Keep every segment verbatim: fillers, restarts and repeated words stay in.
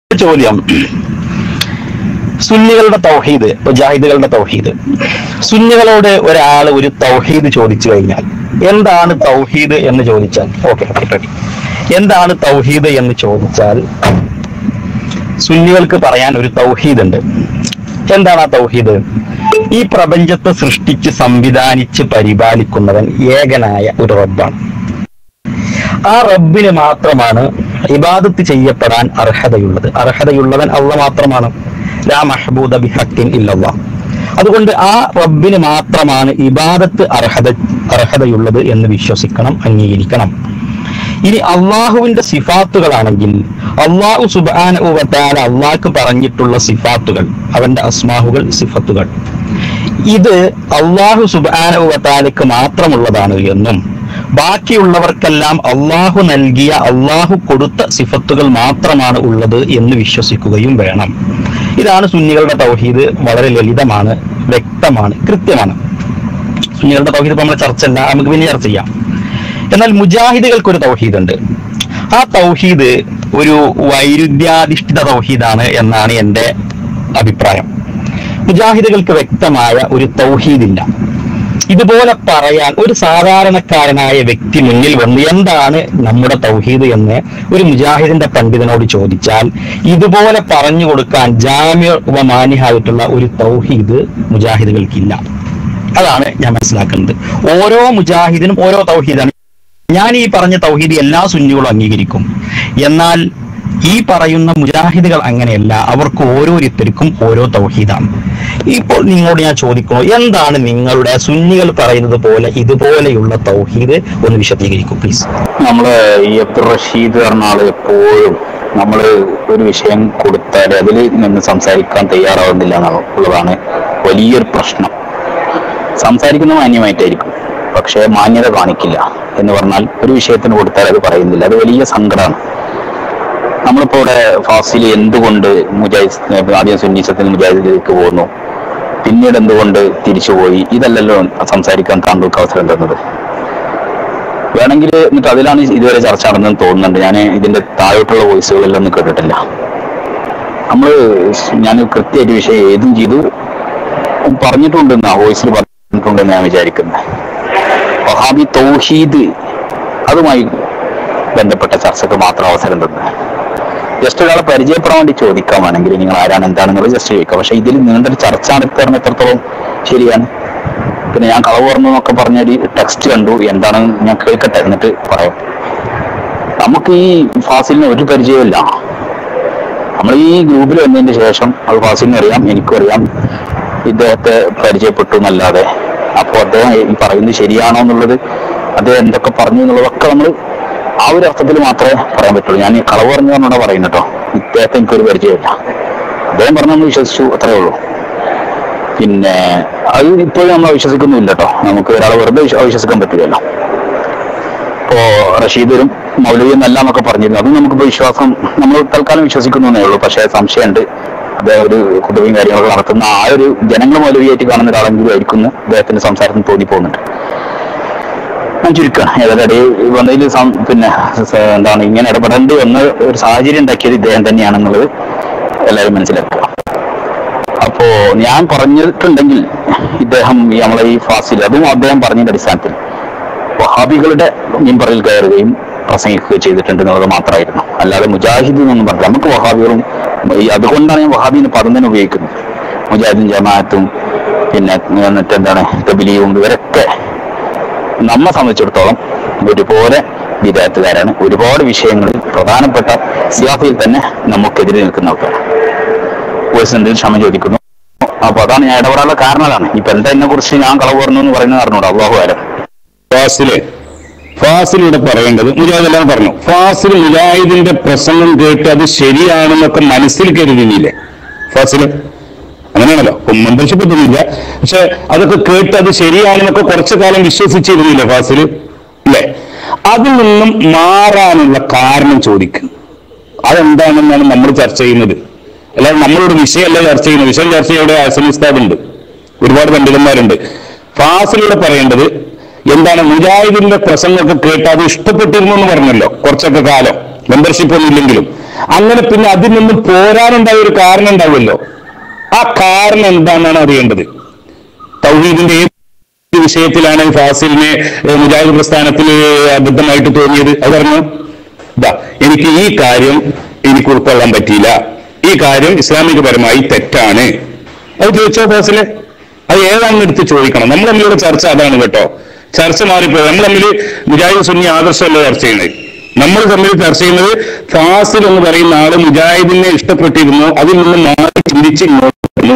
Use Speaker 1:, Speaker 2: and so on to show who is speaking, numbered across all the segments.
Speaker 1: ചോദ്യം, സുന്നികളുടെ തൗഹീദ്, മുജാഹിദുകളുടെ തൗഹീദ്. സുന്നികളോട് ഒരാൾ ഒരു തൗഹീദ് ചോദിച്ചു കഴിഞ്ഞാൽ എന്താണ് തൗഹീദ് എന്ന് ചോദിച്ചാൽ, ഓക്കെ എന്താണ് തൗഹീദ് എന്ന് ചോദിച്ചാൽ സുന്നികൾക്ക് പറയാൻ ഒരു തൗഹീദ് ഉണ്ട്. എന്താണ് ആ തൗഹീദ്? ഈ പ്രപഞ്ചത്തെ സൃഷ്ടിച്ച് സംവിധാനിച്ച് പരിപാലിക്കുന്നവൻ ഏകനായ ഒരു റബ്ബാണ്. ആ റബ്ബിന് മാത്രമാണ് ഇബാദത്ത് ചെയ്യപ്പെടാൻ അർഹതയുള്ളത്. അർഹതയുള്ളവൻ അള്ളാഹ് മാത്രമാണ്. ലാ മഹ്ബൂദ ബിഹഖിൻ ഇല്ലല്ലാഹ്. അതുകൊണ്ട് ആ റബ്ബിന് മാത്രമാണ് ഇബാദത്ത് അർഹത അർഹതയുള്ളത് എന്ന് വിശ്വസിക്കണം, അംഗീകരിക്കണം. ഇനി അള്ളാഹുവിന്റെ സിഫാത്തുകളാണെങ്കിൽ അള്ളാഹു സുബ്ഹാനഹു വ തആല അള്ളാഹ്ക്ക് പറഞ്ഞിട്ടുള്ള സിഫാത്തുകൾ, അവന്റെ അസ്മാഹുകൾ, സിഫത്തുകൾ, ഇത് അള്ളാഹു സുബ്ഹാനഹു വ തആലയ്ക്ക് മാത്രമുള്ളതാണ് എന്നും ബാക്കിയുള്ളവർക്കെല്ലാം അള്ളാഹു നൽകിയ, അള്ളാഹു കൊടുത്ത സിഫത്തുകൾ മാത്രമാണ് ഉള്ളത് എന്ന് വിശ്വസിക്കുകയും വേണം. ഇതാണ് സുന്നികളുടെ തൗഹീദ്. വളരെ ലളിതമാണ്, വ്യക്തമാണ്, കൃത്യമാണ്. സുന്നികളുടെ തൗഹീദ് ഇപ്പൊ നമ്മൾ ചർച്ച അല്ല, നമുക്ക് പിന്നെ ചർച്ച ചെയ്യാം. എന്നാൽ മുജാഹിദുകൾക്ക് ഒരു തൗഹീദ് ഉണ്ട്. ആ തൗഹീദ് ഒരു വൈരുദ്ധ്യാധിഷ്ഠിത തൗഹീദാണ് എന്നാണ് എൻ്റെ അഭിപ്രായം. മുജാഹിദുകൾക്ക് വ്യക്തമായ ഒരു തൗഹീദില്ല. ഇതുപോലെ പറയാൻ ഒരു സാധാരണക്കാരനായ വ്യക്തി മുന്നിൽ വന്ന് എന്താണ് നമ്മുടെ തൗഹീദ് എന്ന് ഒരു മുജാഹിദിന്റെ പണ്ഡിതനോട് ചോദിച്ചാൽ ഇതുപോലെ പറഞ്ഞു കൊടുക്കാൻ ജാമ്യ വ മാനിഹായിട്ടുള്ള ഒരു തൗഹീദ് മുജാഹിദുകൾക്കില്ല. അതാണ് ഞാൻ മനസ്സിലാക്കുന്നത്. ഓരോ മുജാഹിദിനും ഓരോ തൗഹീദാണ്. ഞാൻ ഈ പറഞ്ഞ തൗഹീദ് എല്ലാ സുന്നികളും അംഗീകരിക്കും. എന്നാൽ ഈ പറയുന്ന മുജാഹിദുകൾ അങ്ങനെയല്ല. അവർക്ക് ഓരോരുത്തർക്കും ഓരോ തൗഹീദാണ്. ഇപ്പോൾ നിങ്ങളോട് ഞാൻ ചോദിക്കുന്നു, എന്താണ് നിങ്ങളുടെ സുന്നികൾ പറയുന്നത് പോലെ ഇതുപോലെയുള്ള തൗഹീദ് ഒന്ന് വിശദീകരിക്കും പ്ലീസ്.
Speaker 2: നമ്മള് ഈ അബ്ദുൾ റഷീദ് പറഞ്ഞ ആള് എപ്പോഴും നമ്മൾ ഒരു വിഷയം കൊടുത്താൽ അതിൽ നിന്ന് സംസാരിക്കാൻ തയ്യാറാവുന്നില്ല എന്നുള്ളതാണ് വലിയൊരു പ്രശ്നം. സംസാരിക്കുന്ന മാന്യമായിട്ടായിരിക്കും, പക്ഷെ മാന്യത കാണിക്കില്ല എന്ന് പറഞ്ഞാൽ ഒരു വിഷയത്തിന് കൊടുത്താൽ അത് പറയുന്നില്ല. അത് വലിയ സങ്കടമാണ്. നമ്മളിപ്പോ ഇവിടെ ഫാസിൽ എന്തുകൊണ്ട് മുജാഹിദ് ആദ്യം സുന്നീസത്തിൽ മുജാഹിദിലേക്ക് പോകുന്നു, പിന്നീട് എന്തുകൊണ്ട് തിരിച്ചുപോയി, ഇതല്ലല്ലോ സംസാരിക്കാൻ താങ്കൾക്ക് അവസരം തന്നത്. വേണമെങ്കിൽ എന്നിട്ട് അതിലാണ് ഇതുവരെ ചർച്ച നടന്നെന്ന് തോന്നുന്നുണ്ട്. ഞാൻ ഇതിന്റെ താഴോട്ടുള്ള വോയിസുകളെല്ലാം കേട്ടിട്ടില്ല. നമ്മൾ ഞാൻ കൃത്യമായിട്ട് വിഷയം ഏതും ചെയ്തു പറഞ്ഞിട്ടുണ്ടെന്ന് ആ വോയിസിൽ പറഞ്ഞിട്ടുണ്ടെന്ന് ഞാൻ വിചാരിക്കുന്നത്. വഹാബി തൗഹീദ് അതുമായി ബന്ധപ്പെട്ട ചർച്ചക്ക് മാത്രം അവസരം തന്നെ. ജസ്റ്റ് ഒരാളെ പരിചയപ്പെടാൻ വേണ്ടി ചോദിക്കാൻ വേണമെങ്കിൽ നിങ്ങൾ ആരാണ് എന്താണെന്നുള്ളത് ജസ്റ്റ് ചോദിക്കാം. പക്ഷെ ഇതിൽ നീണ്ടൊരു ചർച്ച നടത്തുന്ന എത്രത്തോളം ശരിയാണ്? പിന്നെ ഞാൻ കളവ് പറഞ്ഞു എന്നൊക്കെ പറഞ്ഞൊരു ടെക്സ്റ്റ് കണ്ടു, എന്താണെന്ന് ഞാൻ കേൾക്കട്ടെ, എന്നിട്ട് പറയാം. നമുക്ക് ഈ ഫാസിലിന് ഒരു പരിചയമില്ല. നമ്മൾ ഈ ഗ്രൂപ്പിൽ വന്നതിന് ശേഷം അത് ഫാസിലിന് അറിയാം, എനിക്കും അറിയാം, ഇദ്ദേഹത്തെ പരിചയപ്പെട്ടു എന്നല്ലാതെ. അപ്പോൾ അദ്ദേഹം ഈ പറയുന്നത് ശരിയാണോ എന്നുള്ളത്, അദ്ദേഹം എന്തൊക്കെ പറഞ്ഞു എന്നുള്ളതൊക്കെ നമ്മൾ ആ ഒരു അർത്ഥത്തിൽ മാത്രമേ പറയാൻ പറ്റുള്ളൂ. ഞാൻ ഈ കളവ് പറഞ്ഞു പറഞ്ഞോടെ പറയുന്നത് കേട്ടോ. ഇദ്ദേഹത്തെ എനിക്കൊരു പരിചയമില്ല. അദ്ദേഹം പറഞ്ഞ നമ്മൾ വിശ്വസിച്ചു, അത്രേ ഉള്ളൂ. പിന്നെ അത് ഇപ്പോഴും നമ്മൾ വിശ്വസിക്കുന്നില്ല കേട്ടോ. നമുക്ക് ഒരാളെ വെറുതെ വിശ്വസിക്കാൻ പറ്റില്ലല്ലോ. ഇപ്പോ റഷീദും മൗലവിയും എല്ലാം എന്നൊക്കെ പറഞ്ഞിരുന്നു. അതും നമുക്കിപ്പോ വിശ്വാസം, നമ്മൾ തൽക്കാലം വിശ്വസിക്കുന്നേ ഉള്ളൂ. പക്ഷേ സംശയമുണ്ട്, അദ്ദേഹം ഒരു കുതുവയും കാര്യങ്ങളൊക്കെ നടത്തുന്ന ആ ഒരു ജനങ്ങൾ മൗലവിയായിട്ട് കാണുന്ന ഒരാളെങ്കിലും ആയിരിക്കും അദ്ദേഹത്തിന്റെ സംസാരത്തിന് തോന്നിപ്പോകുന്നുണ്ട്. ഞാൻ ചുരുക്കാണ്. ഏതായാലും വന്നതിൽ പിന്നെ എന്താണ് ഇങ്ങനെ ഇടപെടേണ്ടി വന്ന ഒരു സാഹചര്യം ഉണ്ടാക്കിയത് ഇദ്ദേഹം തന്നെയാണെന്നുള്ളത് എല്ലാവരും മനസ്സിലാക്കുക. അപ്പോ ഞാൻ പറഞ്ഞിട്ടുണ്ടെങ്കിൽ ഇദ്ദേഹം നമ്മളെ ഈ ഫാസിൽ, അതും അദ്ദേഹം പറഞ്ഞതിന്റെ അടിസ്ഥാനത്തിൽ വഹാബികളുടെ മിമ്പറിൽ കയറുകയും പ്രസംഗിക്കുകയും ചെയ്തിട്ടുണ്ട് എന്നുള്ളത് മാത്രമായിരുന്നു. അല്ലാതെ മുജാഹിദ് എന്നൊന്നും പറഞ്ഞു. നമുക്ക് വഹാബികളും, അതുകൊണ്ടാണ് ഞാൻ വഹാബിന്ന് പദം തന്നെ ഉപയോഗിക്കുന്നത്. മുജാഹിദും ജമാഅത്തും പിന്നെ എന്നിട്ട് എന്താണ് തബ്ലീഗും, ഇവരൊക്കെ നമ്മെ സംബന്ധിച്ചിടത്തോളം ഒരുപോലെ വിദായത്തുകാരാണ്. ഒരുപാട് വിഷയങ്ങളിൽ പ്രധാനപ്പെട്ട സിയാഫയിൽ തന്നെ നമുക്കെതിരെ നിൽക്കുന്ന ആൾക്കാരാണ്. എന്തെങ്കിലും ക്ഷമ ചോദിക്കുന്നു. അപ്പൊ അതാണ് ഞാൻ ഇടപെടാനുള്ള കാരണം. അതാണ് ഇപ്പൊ എന്താ എന്നെ കുറിച്ച് ഞാൻ കളവ് പറഞ്ഞു എന്ന് പറയുന്നത് അറിഞ്ഞൂടാ. അള്ളാഹു ആലം.
Speaker 3: ഫാസില് ഫാസിലൂടെ പറയേണ്ടത് മുജാഹിദെല്ലാം പറഞ്ഞു. ഫാസിൽ മുജാഹിദിന്റെ പ്രസംഗം കേട്ട് അത് ശരിയാണെന്നൊക്കെ മനസ്സിൽ കരുതിയില്ലേ ഫാസില്? അങ്ങനെയാണല്ലോ, മെമ്പർഷിപ്പൊന്നുമില്ല, പക്ഷെ അതൊക്കെ കേട്ട് അത് ശരിയാണെന്നൊക്കെ കുറച്ചു കാലം വിശ്വസിച്ചിരുന്നില്ല ഫാസിൽ, അല്ലേ? അതിൽ നിന്നും മാറാനുള്ള കാരണം ചോദിക്കും. അതെന്താണെന്നാണ് നമ്മൾ ചർച്ച ചെയ്യുന്നത്. അല്ലാതെ നമ്മളോട് വിഷയമല്ല ചർച്ച ചെയ്യുന്നത്. വിഷയം ചർച്ച ചെയ്യുടെ ആസമിസ്താദുണ്ട്, ഒരുപാട് പണ്ഡിതന്മാരുണ്ട്. ഫാസിലൂടെ പറയേണ്ടത് എന്താണ്? മുജാഹിദിന്റെ പ്രസംഗമൊക്കെ കേട്ട് അത് ഇഷ്ടപ്പെട്ടിരുന്നു എന്ന് പറഞ്ഞല്ലോ കുറച്ചൊക്കെ കാലം, മെമ്പർഷിപ്പ് ഒന്നും ഇല്ലെങ്കിലും അങ്ങനെ പിന്നെ അതിൽ നിന്നും പോരാനുണ്ടായ ഒരു കാരണം ഉണ്ടാവുമല്ലോ. ആ കാരണം എന്താണെന്നാണ് അറിയേണ്ടത്. തൗഹീദിന്റെ ഏത് വിഷയത്തിലാണ് ഫാസിലിനെ മുജാഹിദ് പ്രസ്ഥാനത്തിൽ അബദ്ധമായിട്ട് തോന്നിയത്? അത് പറഞ്ഞു, ഇതാ എനിക്ക് ഈ കാര്യം എനിക്ക് ഉൾക്കൊള്ളാൻ പറ്റിയില്ല, ഈ കാര്യം ഇസ്ലാമികപരമായി തെറ്റാണ്. അത് ചോദിച്ചോ ഫാസിലെ? അത് ഏതാണെന്ന് എടുത്ത് ചോദിക്കണം. നമ്മൾ തമ്മിലുള്ള ചർച്ച അതാണ് കേട്ടോ. ചർച്ച മാറിപ്പോയി. നമ്മൾ തമ്മിൽ മുജാഹിദ് സുന്നി ആദർശമല്ല ചർച്ച ചെയ്യുന്നത്. നമ്മൾ തമ്മിൽ ചർച്ച ചെയ്യുന്നത് ഫാസിൽ എന്ന് പറയുന്ന ആള് മുജാഹിദിനെ ഇഷ്ടപ്പെട്ടിരുന്നു, അതിൽ നിന്ന് മാറി ചിന്തിച്ച് ഇങ്ങോട്ട്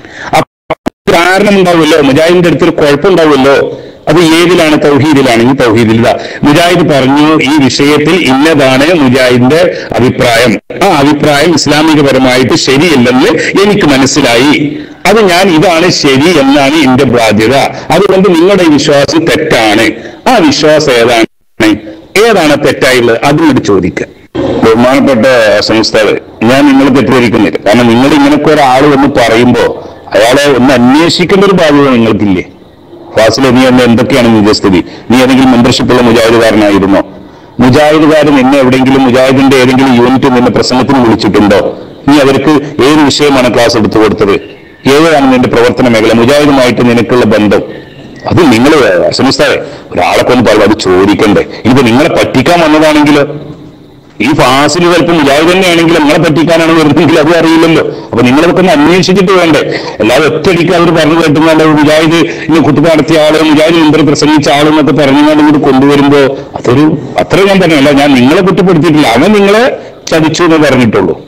Speaker 3: കാരണം ഉണ്ടാവുമല്ലോ, മുജാഹിദിന്റെ അടുത്തൊരു കുഴപ്പമുണ്ടാവുമല്ലോ. അത് ഏതിലാണ്? തൗഹീദിലാണ്. ഈ തൗഹീദിൽ മുജാഹിദ് പറഞ്ഞു ഈ വിഷയത്തിൽ ഇന്നതാണ് മുജാഹിദിന്റെ അഭിപ്രായം, ആ അഭിപ്രായം ഇസ്ലാമികപരമായിട്ട് ശരിയല്ലെന്ന് എനിക്ക് മനസ്സിലായി, അത് ഞാൻ ഇതാണ് ശരി എന്നാണ് എന്റെ ബാധ്യത, അതുകൊണ്ട് നിങ്ങളുടെ ഈ വിശ്വാസം തെറ്റാണ്. ആ വിശ്വാസം ഏതാണ് ഏതാണ് തെറ്റായുള്ളത് അതിനോട് ചോദിക്കുക. ബഹുമാനപ്പെട്ട സംസ്ഥാനം, ഞാൻ നിങ്ങളെ തെറ്റിദ്ധരിക്കുന്നില്ല. കാരണം നിങ്ങൾ ഇങ്ങനൊക്കെ ഒരാൾ വന്ന് പറയുമ്പോ അയാളെ ഒന്ന് അന്വേഷിക്കേണ്ട ഒരു ബാധ്യത നിങ്ങൾക്കില്ലേ? ഫാസിലെ, നീ എന്നെ എന്തൊക്കെയാണ് നിന്റെ സ്ഥിതി? നീ ഏതെങ്കിലും മെമ്പർഷിപ്പുള്ള മുജാഹിദുകാരനായിരുന്നോ? മുജാഹിദുകാരൻ എന്നെ എവിടെയെങ്കിലും മുജാഹിദിന്റെ ഏതെങ്കിലും യൂണിറ്റ് നിന്റെ പ്രസംഗത്തിന് വിളിച്ചിട്ടുണ്ടോ? നീ അവർക്ക് ഏത് വിഷയമാണ് ക്ലാസ് എടുത്തു കൊടുത്തത്? ഏതാണ് നിന്റെ പ്രവർത്തന മേഖല? മുജാഹിദുമായിട്ട് നിനക്കുള്ള ബന്ധം അത് നിങ്ങൾ സംസ്ഥാനം ഒരാളെ കൊണ്ട് പറയും, അത് ചോദിക്കണ്ടേ? ഇത് നിങ്ങളെ പറ്റിക്കാൻ വന്നതാണെങ്കിലോ? ഈ ഫാസിൽ ചിലപ്പോൾ മുജാഹിദ് തന്നെയാണെങ്കിൽ നിങ്ങളെ പറ്റിക്കാനാണ് വരുന്നതെങ്കിൽ അത് അറിയില്ലല്ലോ. അപ്പൊ നിങ്ങളതൊക്കെ ഒന്ന് അന്വേഷിച്ചിട്ട് വേണ്ടേ? എല്ലാവരും ഒറ്റയടിക്ക് അവർ പറഞ്ഞു കേട്ടുന്നല്ല മുജാഹിദ് ഇന്ന് കുട്ടി നടത്തിയ ആള്, മുജാഹിദ് മുമ്പിൽ പ്രസംഗിച്ച ആളെന്നൊക്കെ പറഞ്ഞുകൊണ്ട് ഇങ്ങോട്ട് കൊണ്ടുവരുമ്പോ അതൊരു അത്ര ഞാൻ പറഞ്ഞല്ല. ഞാൻ നിങ്ങളെ കുറ്റപ്പെടുത്തിയിട്ടില്ല, അവൻ നിങ്ങളെ ചതിച്ചു എന്ന് പറഞ്ഞിട്ടുള്ളൂ.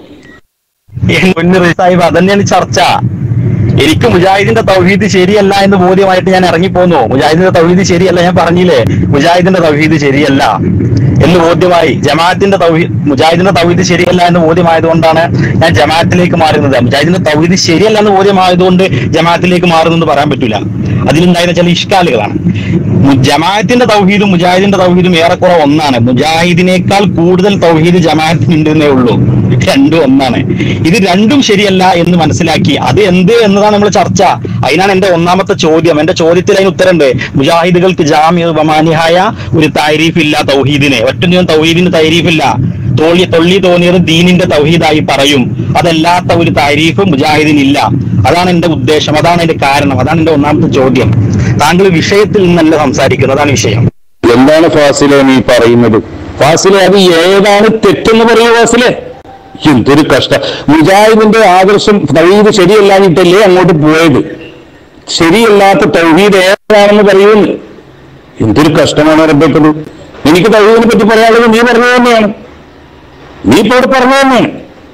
Speaker 1: സാഹിബ്, അതന്നെയാണ് ചർച്ച. എനിക്ക് മുജാഹിദിന്റെ തൗഹീദ് ശരിയല്ല എന്ന് ബോധ്യമായിട്ട് ഞാൻ ഇറങ്ങിപ്പോന്നു. മുജാഹിദിന്റെ തൗഹീദ് ശരിയല്ല, ഞാൻ പറഞ്ഞില്ലേ മുജാഹിദിന്റെ തൗഹീദ് ശരിയല്ല എന്ന് ബോധ്യമായി. ജമാഅത്തിന്റെ തൗഹീദ് മുജാഹിദിന്റെ തൗഹീദ് ശരിയല്ല എന്ന് ബോധ്യമായതുകൊണ്ടാണ് ഞാൻ ജമാഅത്തിലേക്ക് മാറുന്നത്. മുജാഹിദിന്റെ തൗഹീദ് ശരിയല്ല എന്ന് ബോധ്യമായതുകൊണ്ട് ജമാഅത്തിലേക്ക് മാറുന്നെന്ന് പറയാൻ പറ്റില്ല. അതിലുണ്ടായിരുന്ന ചില ഇഷ്കാലുകളാണ്. ജമാഅത്തിന്റെ തൗഹീദും മുജാഹിദിന്റെ തൗഹീദും ഏറെക്കുറെ ഒന്നാണ്. മുജാഹിദിനേക്കാൾ കൂടുതൽ തൗഹീദ് ജമാഅത്തിനുണ്ടെന്നേ ഉള്ളൂ. രണ്ടും ഒന്നാണ്. ഇത് രണ്ടും ശരിയല്ല എന്ന് മനസ്സിലാക്കി അത് എന്ത് എന്നതാണ് നമ്മൾ ചർച്ച. അതിനാണ് എന്റെ ഒന്നാമത്തെ ചോദ്യം. എന്റെ ചോദ്യത്തിൽ അതിന് ഉത്തരമുണ്ട്. മുജാഹിദുകൾക്ക് ജാമിഉ വമാനിഹായ ഒരു താരീഫ് ഇല്ല തൗഹീദിന്. ഒറ്റ തൗഹീദിന് താരീഫില്ല. തോളി തൊള്ളി തോന്നിയത് ദീനിന്റെ തൗഹീദായി പറയും. അതല്ലാത്ത ഒരു താരീഫ് മുജാഹിദിനില്ല. അതാണ് എന്റെ ഉദ്ദേശം, അതാണ് എന്റെ കാരണം, അതാണ് എന്റെ ഒന്നാമത്തെ ചോദ്യം. താങ്കൾ വിഷയത്തിൽ നിന്നല്ല സംസാരിക്കുന്നത്, അതാണ് വിഷയം.
Speaker 3: എന്താണ് ഫാസിലെ നീ പറയുന്നത്? ഫാസിലെ, അത് ഏതാണ് തെറ്റെന്ന് പറയൂ ഫാസിലെ. എന്തൊരു കഷ്ടം. മുജാഹിദിന്റെ ആദർശം തൗഹീദ് ശരിയല്ലാഞ്ഞിട്ടല്ലേ അങ്ങോട്ട് പോയത്? ശരിയല്ലാത്ത തൗഹീദ് ഏതാണെന്ന് പറയുന്നു. എന്തൊരു കഷ്ടമാണ് റബ്ബേക്കത്. എനിക്ക് തൗഹീദിനെ പറ്റി പറയാനുള്ളത് നീ പറഞ്ഞു തന്നെയാണ്, നീ ഇപ്പോൾ ഇവിടെ പറഞ്ഞു തന്നെയാണ്.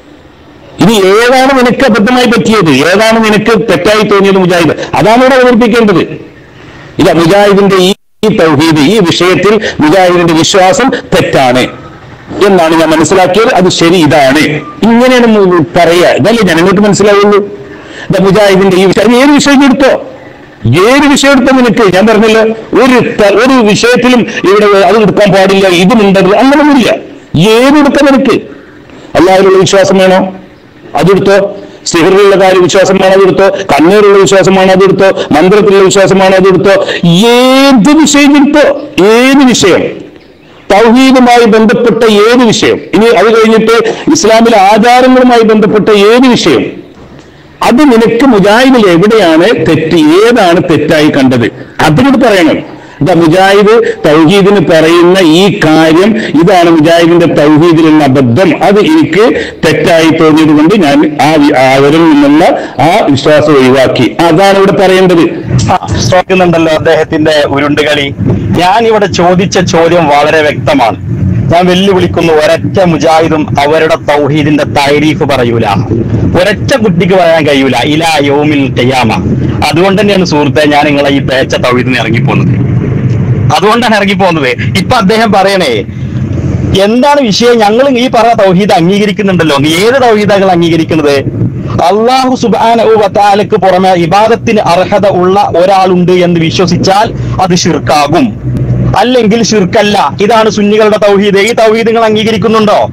Speaker 3: ഇനി ഏതാണ് നിനക്ക് അബദ്ധമായി പറ്റിയത്, ഏതാണ് നിനക്ക് തെറ്റായി തോന്നിയത് മുജാഹിദ്, അതാണ് ഇവിടെ അവതരിപ്പിക്കേണ്ടത്. ഇല്ല, മുജാഹിദിന്റെ ഈ തൗഹീദ് ഈ വിഷയത്തിൽ മുജാഹിദിന്റെ വിശ്വാസം തെറ്റാണ് എന്നാണ് ഞാൻ മനസ്സിലാക്കിയത്, അത് ശരി ഇതാണ്, ഇങ്ങനെയാണ് പറയാ. ഇതല്ലേ ജനങ്ങൾക്ക് മനസ്സിലാവുള്ളൂ. മുജാഹിദിന്റെ ഈ വിഷയം ഏത് വിഷയം എടുത്തോ, ഏത് വിഷയം എടുത്തോ നിനക്ക് ഞാൻ പറഞ്ഞില്ല ഒരു ഒരു വിഷയത്തിലും ഇവിടെ അത് എടുക്കാൻ പാടില്ല, ഇതുമുണ്ടത് അങ്ങനൊന്നുമില്ല. ഏതെടുക്കാം നിനക്ക്? അല്ലാഹുവിലുള്ള വിശ്വാസം വേണോ, അതെടുത്തോ. സിഹറിലുള്ള കാര്യം വിശ്വാസമാണോ, അതെടുത്തോ. കണ്ണീറുള്ള വിശ്വാസമാണോ, അതെടുത്തോ. മന്ത്രത്തിലുള്ള വിശ്വാസമാണോ, അതെടുത്തോ. ഏത് വിഷയം എടുത്തോ, ഏത് വിഷയം, തൗഹീദുമായി ബന്ധപ്പെട്ട ഏത് വിഷയം, ഇനി അത് കഴിഞ്ഞിട്ട് ഇസ്ലാമിലെ ആചാരങ്ങളുമായി ബന്ധപ്പെട്ട ഏത് വിഷയം, അത് നിനക്ക് മുജാഹിദിൽ എവിടെയാണ് തെറ്റ്, ഏതാണ് തെറ്റായി കണ്ടത്, അതിനോട് പറയണം. ഇതാ മുജാഹിദ് തൗഹീദിന് പറയുന്ന ഈ കാര്യം, ഇതാണ് മുജാഹിദിന്റെ തൗഹീദിലുള്ള അബദ്ധം, അത് എനിക്ക് തെറ്റായി തോന്നിയത് കൊണ്ട് ഞാൻ ആ അവരിൽ നിന്നുള്ള ആ വിശ്വാസം ഒഴിവാക്കി, അതാണ് ഇവിടെ പറയേണ്ടത്.
Speaker 1: ണ്ടല്ലോ അദ്ദേഹത്തിന്റെ ഉരുണ്ടുകളി. ഞാൻ ഇവിടെ ചോദിച്ച ചോദ്യം വളരെ വ്യക്തമാണ്. ഞാൻ വെല്ലുവിളിക്കുന്നു, ഒരൊറ്റ മുജാഹിദും അവരുടെ തൗഹീദിന്റെ താരീഫ് പറയൂല, ഒരൊറ്റ കുട്ടിക്ക് പറയാൻ കഴിയൂല ഇലാ യൗമിൽ ഖിയാമ. അതുകൊണ്ട് തന്നെയാണ് സുഹൃത്തെ ഞാൻ നിങ്ങളെ ഈ പേച്ച തൗഹീദിന് ഇറങ്ങിപ്പോകുന്നത്. അതുകൊണ്ടാണ് ഇറങ്ങിപ്പോകുന്നത്. ഇപ്പൊ അദ്ദേഹം പറയണേ എന്താണ് വിഷയം, ഞങ്ങൾ ഈ പറഞ്ഞ തൗഹീദ് അംഗീകരിക്കുന്നുണ്ടല്ലോ. നീ ഏത് തൗഹീദാകൾ അംഗീകരിക്കുന്നത്? അള്ളാഹു സുബ്ഹാനഹു വ തആലക്ക് പുറമെ ഇബാദത്തിന് അർഹത ഉള്ള ഒരാളുണ്ട് എന്ന് വിശ്വസിച്ചാൽ അത് ശിർക്കാകും, അല്ലെങ്കിൽ ശിർക്കല്ല. ഇതാണ് സുന്നികളുടെ തൗഹീദ്. ഈ തൗഹീദ് നിങ്ങൾ അംഗീകരിക്കുന്നുണ്ടോ?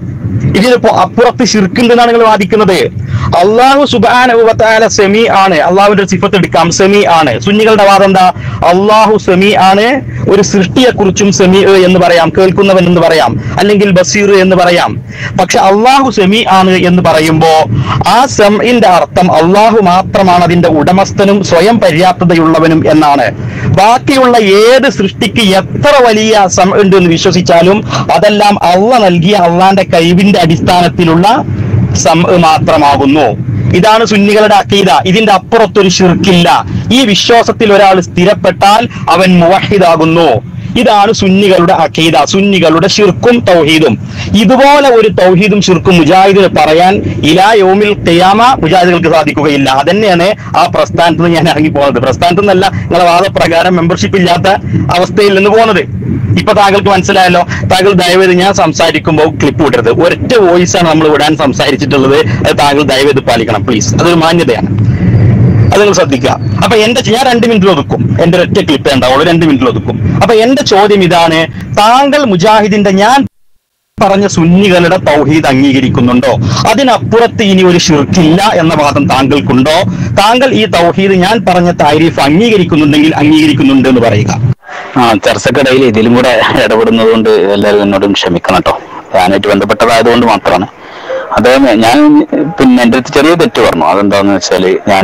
Speaker 1: ഇതിനിപ്പോ അപ്പുറത്ത് ശിർക്ക് എന്നാണ് നിങ്ങൾ വാദിക്കുന്നത്. അള്ളാഹു സുബ്ഹാനഹു വ തആല സമീ ആണ്. അള്ളാഹുവിന്റെ സിഫത്ത് എടുക്കാം, സമീ ആണ്. സുന്നികളുടെ വാദം എന്താ? അള്ളാഹു സമീ ആണ്. ഒരു സൃഷ്ടിയെ കുറിച്ചും സമീ എന്ന് പറയാം, കേൾക്കുന്നവൻ എന്ന് പറയാം, അല്ലെങ്കിൽ ബസീർ എന്ന് പറയാം. പക്ഷെ അള്ളാഹു സമീ ആണ് എന്ന് പറയുമ്പോ ആ സമഇന്റെ അർത്ഥം അള്ളാഹു മാത്രമാണ് അതിന്റെ ഉടമസ്ഥനും സ്വയം പര്യാപ്തതയുള്ളവനും എന്നാണ്. ബാക്കിയുള്ള ഏത് സൃഷ്ടിക്ക് എത്ര വലിയ സം ഉണ്ട് എന്ന് വിശ്വസിച്ചാലും അതെല്ലാം അള്ളാഹ് നൽകിയ അള്ളാന്റെ കഴിവിന്റെ അടിസ്ഥാനത്തിലുള്ള സം മാത്രമാകുന്നു. ഇതാണ് സുന്നികളുടെ അഖീദ. ഇതിന്റെ അപ്പുറത്തൊരു ശിർക്കില്ല. ഈ വിശ്വാസത്തിൽ ഒരാൾ സ്ഥിരപ്പെട്ടാൽ അവൻ മുവഹിദാകുന്നു. ഇതാണ് സുന്നികളുടെ അഖീദ, സുന്നികളുടെ ശിർക്കും തൗഹീദും. ഇതുപോലെ ഒരു തൗഹീദും ശിർക്കും മുജാഹിദിന് പറയാൻ ഇലാ യൗമിൽ ഖിയാമ മുജാഹിദുകൾക്ക് സാധിക്കുകയില്ല. അതന്നെയാണ് ആ പ്രസ്ഥാനത്ത് നിന്ന് ഞാൻ ഇറങ്ങി പോകുന്നത്. പ്രസ്ഥാനത്ത് നിന്നല്ല, നിങ്ങളെ വാദപ്രകാരം മെമ്പർഷിപ്പ് ഇല്ലാത്ത അവസ്ഥയിൽ നിന്ന് പോകുന്നത്. ഇപ്പൊ താങ്കൾക്ക് മനസ്സിലായല്ലോ. താങ്കൾ ദയവേത് ഞാൻ സംസാരിക്കുമ്പോൾ ക്ലിപ്പ് വിടരുത്. ഒരൊറ്റ വോയിസ് ആണ് നമ്മൾ വിടാൻ സംസാരിച്ചിട്ടുള്ളത്. അത് താങ്കൾ ദയവേത് പാലിക്കണം പ്ലീസ്. അതൊരു മാന്യതയാണ്, അത് നിങ്ങൾ ശ്രദ്ധിക്കുക. അപ്പൊ എന്റെ ഞാൻ രണ്ട് മിനിറ്റിൽ ഒതുക്കും, എന്റെ ഒറ്റ ക്ലിപ്പ് ഉണ്ടാവുള്ളൂ, രണ്ട് മിനിറ്റിൽ ഒതുക്കും. അപ്പൊ എന്റെ ചോദ്യം ഇതാണ്, താങ്കൾ മുജാഹിദിന്റെ ഞാൻ പറഞ്ഞ സുന്നികളുടെ തൗഹീദ് അംഗീകരിക്കുന്നുണ്ടോ? അതിനപ്പുറത്ത് ഇനി ഒരു ശിർക്കില്ല എന്ന വാദം താങ്കൾക്കുണ്ടോ? താങ്കൾ ഈ തൗഹീദ് ഞാൻ പറഞ്ഞ താരീഫ് അംഗീകരിക്കുന്നുണ്ടെങ്കിൽ അംഗീകരിക്കുന്നുണ്ട് എന്ന് പറയുക.
Speaker 2: ആ ചർച്ചക്കിടയിൽ ഇതിലും കൂടെ ഇടപെടുന്നത് കൊണ്ട് എല്ലാവരും എന്നോടും ക്ഷമിക്കണം കേട്ടോ. ഞാനായിട്ട് ബന്ധപ്പെട്ടതായതുകൊണ്ട് മാത്രമാണ്. അദ്ദേഹം ഞാൻ പിന്നെ എൻ്റെ അടുത്ത് ചെറിയ തെറ്റ് പറഞ്ഞു. അതെന്താന്ന് വെച്ചാല് ഞാൻ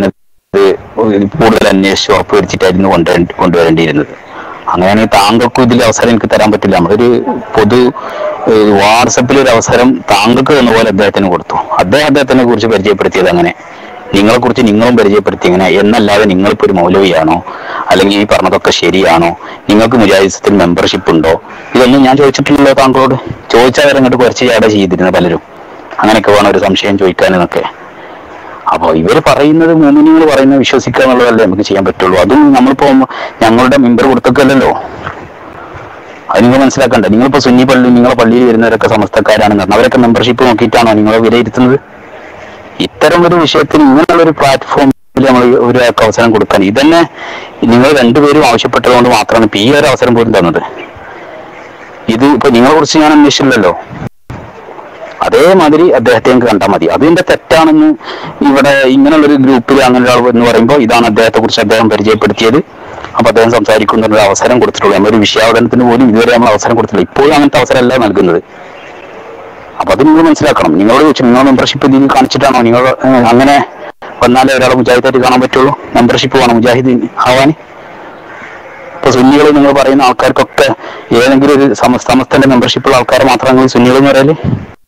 Speaker 2: കൂടുതൽ അന്വേഷിച്ച് ഉറപ്പ് വരുത്തിയിട്ടായിരുന്നു കൊണ്ടുവരേണ്ടി കൊണ്ടുവരേണ്ടിയിരുന്നത്. അങ്ങനെയാണെങ്കിൽ താങ്കൾക്കും ഇതിൽ അവസരം എനിക്ക് തരാൻ പറ്റില്ല. നമ്മളൊരു പൊതു വാട്സപ്പിൽ ഒരു അവസരം താങ്കൾക്ക് തന്ന പോലെ അദ്ദേഹത്തിന് കൊടുത്തു. അദ്ദേഹം അദ്ദേഹത്തിനെ കുറിച്ച് പരിചയപ്പെടുത്തിയത് അങ്ങനെ, നിങ്ങളെ കുറിച്ച് നിങ്ങളും പരിചയപ്പെടുത്തി ഇങ്ങനെ എന്നല്ലാതെ നിങ്ങളിപ്പോ ഒരു മൗലവിയാണോ, അല്ലെങ്കിൽ ഈ പറഞ്ഞതൊക്കെ ശരിയാണോ, നിങ്ങൾക്ക് മുജാഹിദത്തിൽ മെമ്പർഷിപ്പ് ഉണ്ടോ, ഇതൊന്നും ഞാൻ ചോദിച്ചിട്ടില്ലല്ലോ താങ്കളോട്. ചോദിച്ചാൽ അങ്ങോട്ട് കുറച്ച് ചാട ചെയ്തിരുന്നു പലരും. അങ്ങനെയൊക്കെ വേണം ഒരു സംശയം ചോദിക്കാനെന്നൊക്കെ. അപ്പൊ ഇവര് പറയുന്നത് മോമിനികൾ പറയുന്നത് വിശ്വസിക്കുക എന്നുള്ളതല്ലേ നമുക്ക് ചെയ്യാൻ പറ്റുള്ളൂ. അതും നമ്മളിപ്പോ ഞങ്ങളുടെ മെമ്പർ കൊടുത്തൊക്കെയല്ലല്ലോ. അത് നിങ്ങൾ മനസ്സിലാക്കണ്ടേ. നിങ്ങളിപ്പോ സുന്നി പള്ളി, നിങ്ങളെ പള്ളിയിൽ വരുന്നവരൊക്കെ സമസ്തക്കാരാണെന്ന് പറഞ്ഞാൽ അവരൊക്കെ മെമ്പർഷിപ്പ് നോക്കിയിട്ടാണോ നിങ്ങളെ വിലയിരുത്തുന്നത്? ഇത്തരം ഒരു വിഷയത്തിന് ഇങ്ങനെയുള്ള ഒരു പ്ലാറ്റ്ഫോമിൽ നമ്മൾ ഒരു അവസരം കൊടുക്കാൻ ഇതന്നെ നിങ്ങൾ രണ്ടുപേരും ആവശ്യപ്പെട്ടത് കൊണ്ട് മാത്രമാണ് ഇപ്പൊ ഈ ഒരു അവസരം പോലും തന്നത്. ഇത് ഇപ്പൊ നിങ്ങളെ കുറിച്ച് ഞാൻ അന്വേഷിച്ചില്ലല്ലോ. അതേമാതിരി അദ്ദേഹത്തെ കണ്ടാൽ മതി. അതിന്റെ തെറ്റാണെന്ന് ഇവിടെ ഇങ്ങനെയുള്ളൊരു ഗ്രൂപ്പിൽ അങ്ങനെ ഒരാൾ എന്ന് പറയുമ്പോൾ ഇതാണ് അദ്ദേഹത്തെ കുറിച്ച് അദ്ദേഹം പരിചയപ്പെടുത്തിയത്. അപ്പൊ അദ്ദേഹം സംസാരിക്കുന്ന ഒരു അവസരം കൊടുത്തിട്ടുള്ളൂ. നമ്മളൊരു വിഷയാവതരണത്തിന് പോലും ഇതുവരെ നമ്മൾ അവസരം കൊടുത്തില്ല. ഇപ്പോഴും അങ്ങനത്തെ അവസരമല്ല നൽകുന്നത്. അപ്പൊ അത് നിങ്ങൾ മനസ്സിലാക്കണം. നിങ്ങളോട് ചോദിച്ചു, നിങ്ങൾ മെമ്പർഷിപ്പ് ഇതിൽ കാണിച്ചിട്ടാണോ നിങ്ങൾ അങ്ങനെ വന്നാലേ ഒരാളെ മുജാഹിദായിട്ട് കാണാൻ പറ്റുള്ളൂ? മെമ്പർഷിപ്പ് വേണം മുജാഹിദ് ആവാൻ. ഇപ്പൊ സുന്നികൾ നിങ്ങൾ പറയുന്ന ആൾക്കാർക്കൊക്കെ ഏതെങ്കിലും ഒരു സമസ്തന്റെ മെമ്പർഷിപ്പുള്ള ആൾക്കാർ മാത്രമാണ് സുന്നികൾ എന്ന് പറയല്.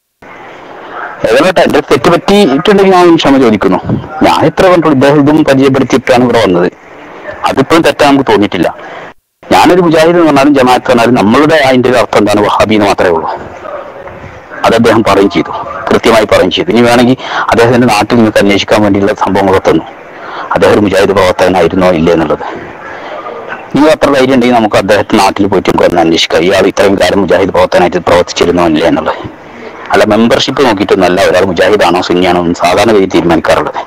Speaker 2: ഏതായാലും എന്റെ തെറ്റ് പറ്റിയിട്ടുണ്ടെങ്കിൽ ഞാൻ ക്ഷമ ചോദിക്കുന്നു. ഞാൻ ഇത്ര കണ്ടു ഇദ്ദേഹം ഇതും പരിചയപ്പെടുത്തിയിട്ടാണ് ഇവിടെ വന്നത്. അതിപ്പോഴും തെറ്റാ നമുക്ക് തോന്നിയിട്ടില്ല. ഞാനൊരു മുജാഹിദ് എന്ന് പറഞ്ഞാലും ജമാഅത്ത് പറഞ്ഞാലും നമ്മളുടെ അതിന്റെ അർത്ഥം എന്താണ്? വഹാബി എന്ന് മാത്രമേ ഉള്ളൂ. അത് അദ്ദേഹം പറയും ചെയ്തു, കൃത്യമായി പറയും ചെയ്തു. ഇനി വേണമെങ്കിൽ അദ്ദേഹത്തിന്റെ നാട്ടിൽ നിങ്ങൾക്ക് അന്വേഷിക്കാൻ വേണ്ടിയുള്ള സംഭവങ്ങളൊക്കെ തന്നു. അദ്ദേഹം ഒരു മുജാഹിദ് പ്രവർത്തകനായിരുന്നോ ഇല്ലേ എന്നുള്ളത്. നിങ്ങൾ അത്ര ധൈര്യം ഉണ്ടെങ്കിൽ നമുക്ക് അദ്ദേഹത്തിന്റെ നാട്ടിൽ പോയിട്ട് നമുക്ക് വന്ന് അന്വേഷിക്കാം, ഇയാൾ ഇത്രയും കാലം മുജാഹിദ് പ്രവർത്തകനായിട്ട് പ്രവർത്തിച്ചിരുന്നോ ഇല്ലേ എന്നുള്ളത്. അല്ല മെമ്പർഷിപ്പ് നോക്കിയിട്ടൊന്നല്ല ഒരാൾ മുജാഹിദാണോ സുന്നിയാണോ സാധാരണ ഗതി തീരുമാനിക്കാറുള്ളത്.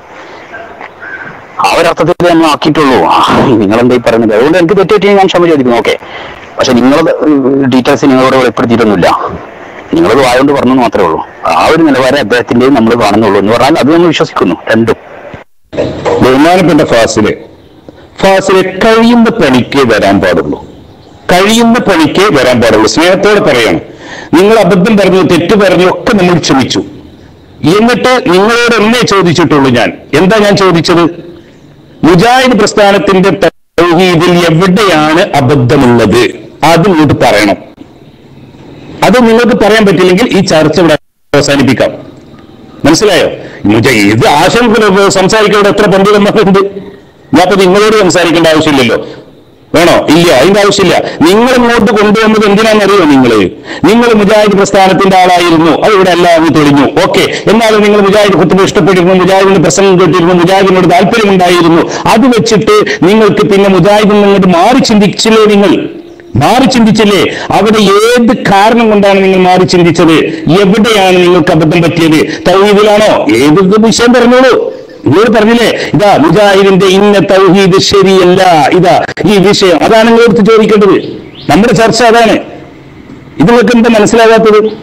Speaker 2: ആ ഒരർത്ഥത്തിൽ നമ്മൾ ആക്കിയിട്ടുള്ളൂ. നിങ്ങളെന്താ ഈ പറയുന്നത്? അതുകൊണ്ട് എനിക്ക് തെറ്റേറ്റ് ഞാൻ ക്ഷമ ചോദിക്കുന്നു. ഓക്കെ, പക്ഷെ നിങ്ങളുടെ ഡീറ്റെയിൽസ് നിങ്ങളോട് വെളിപ്പെടുത്തിയിട്ടൊന്നുമില്ല. നിങ്ങളത് വായോണ്ട് പറഞ്ഞു മാത്രമേ ഉള്ളൂ. ആ ഒരു നിലവാരം അദ്ദേഹത്തിന്റെയും നമ്മൾ കാണുന്നുള്ളൂ എന്ന് പറഞ്ഞാൽ അത് നമ്മൾ വിശ്വസിക്കുന്നു. രണ്ടും
Speaker 3: ബഹുമാനപ്പെട്ട ഫാസില് ഫാസിലെ കഴിയുന്ന പണിക്ക് വരാൻ പാടുള്ളൂ. കഴിയുന്ന പണിക്ക് വരാൻ പാടുള്ളൂ. സ്നേഹത്തോടെ പറയാണ്, നിങ്ങൾ അബദ്ധം പറഞ്ഞു, തെറ്റ് പറഞ്ഞു, ഒക്കെ നമ്മൾ ക്ഷമിച്ചു. എന്നിട്ട് നിങ്ങളോട് എന്നേ ചോദിച്ചിട്ടുള്ളൂ. ഞാൻ എന്താ ഞാൻ ചോദിച്ചത്? മുജാഹിദ് പ്രസ്ഥാനത്തിന്റെ തൗഹീദിൽ എവിടെയാണ് അബദ്ധമുള്ളത്? അത് ഇങ്ങോട്ട് പറയണം. അത് നിങ്ങൾക്ക് പറയാൻ പറ്റില്ലെങ്കിൽ ഈ ചർച്ച ഇവിടെ അവസാനിപ്പിക്കാം. മനസ്സിലായോ? ഇത് ആശങ്ക സംസാരിക്കേണ്ട എത്ര പണ്ഡിതന്മാരുണ്ട്. ഞാൻ അപ്പൊ നിങ്ങളോട് സംസാരിക്കേണ്ട ആവശ്യമില്ലല്ലോ. വേണോ? ഇല്ല, അതിന്റെ ആവശ്യമില്ല. നിങ്ങൾ ഇങ്ങോട്ട് കൊണ്ടുവന്നത് എന്തിനാണെന്നറിയോ? നിങ്ങള് നിങ്ങൾ മുജാഹിദ് പ്രസ്ഥാനത്തിന്റെ ആളായിരുന്നു, അത് ഇവിടെ എല്ലാം തെളിഞ്ഞു. ഓക്കെ, എന്നാലും നിങ്ങൾ മുജാഹിദ് ഖുത്ബ ഇഷ്ടപ്പെട്ടിരുന്നു, മുജാഹിദിന്റെ പ്രസംഗം കേട്ടിരുന്നു, മുജാഹിദിനോട് താല്പര്യമുണ്ടായിരുന്നു. അത് വെച്ചിട്ട് നിങ്ങൾക്ക് പിന്നെ മുജാഹിദിൽ നിന്നിട്ട് മാറി ചിന്തിച്ചില്ലേ? നിങ്ങൾ മാറി ചിന്തിച്ചില്ലേ? അവിടെ ഏത് കാരണം കൊണ്ടാണ് നിങ്ങൾ മാറി ചിന്തിച്ചത്? എവിടെയാണ് നിങ്ങൾക്ക് അബദ്ധം പറ്റിയത്? തൗഹീദിലാണോ? ഏത് വിഷയം പറഞ്ഞോളൂ. നിങ്ങൾ പറഞ്ഞില്ലേ, ഇതാ മുജാഹിദിന്റെ ഇന്ന തൗഹീദ് ശരിയല്ല, ഇതാ ഈ വിഷയം. അതാണ് നിങ്ങൾ എടുത്ത് ചോദിക്കേണ്ടത്. നമ്മുടെ ചർച്ച അതാണ്. ഇത് നിങ്ങൾക്ക് എന്താ മനസ്സിലാകാത്തത്?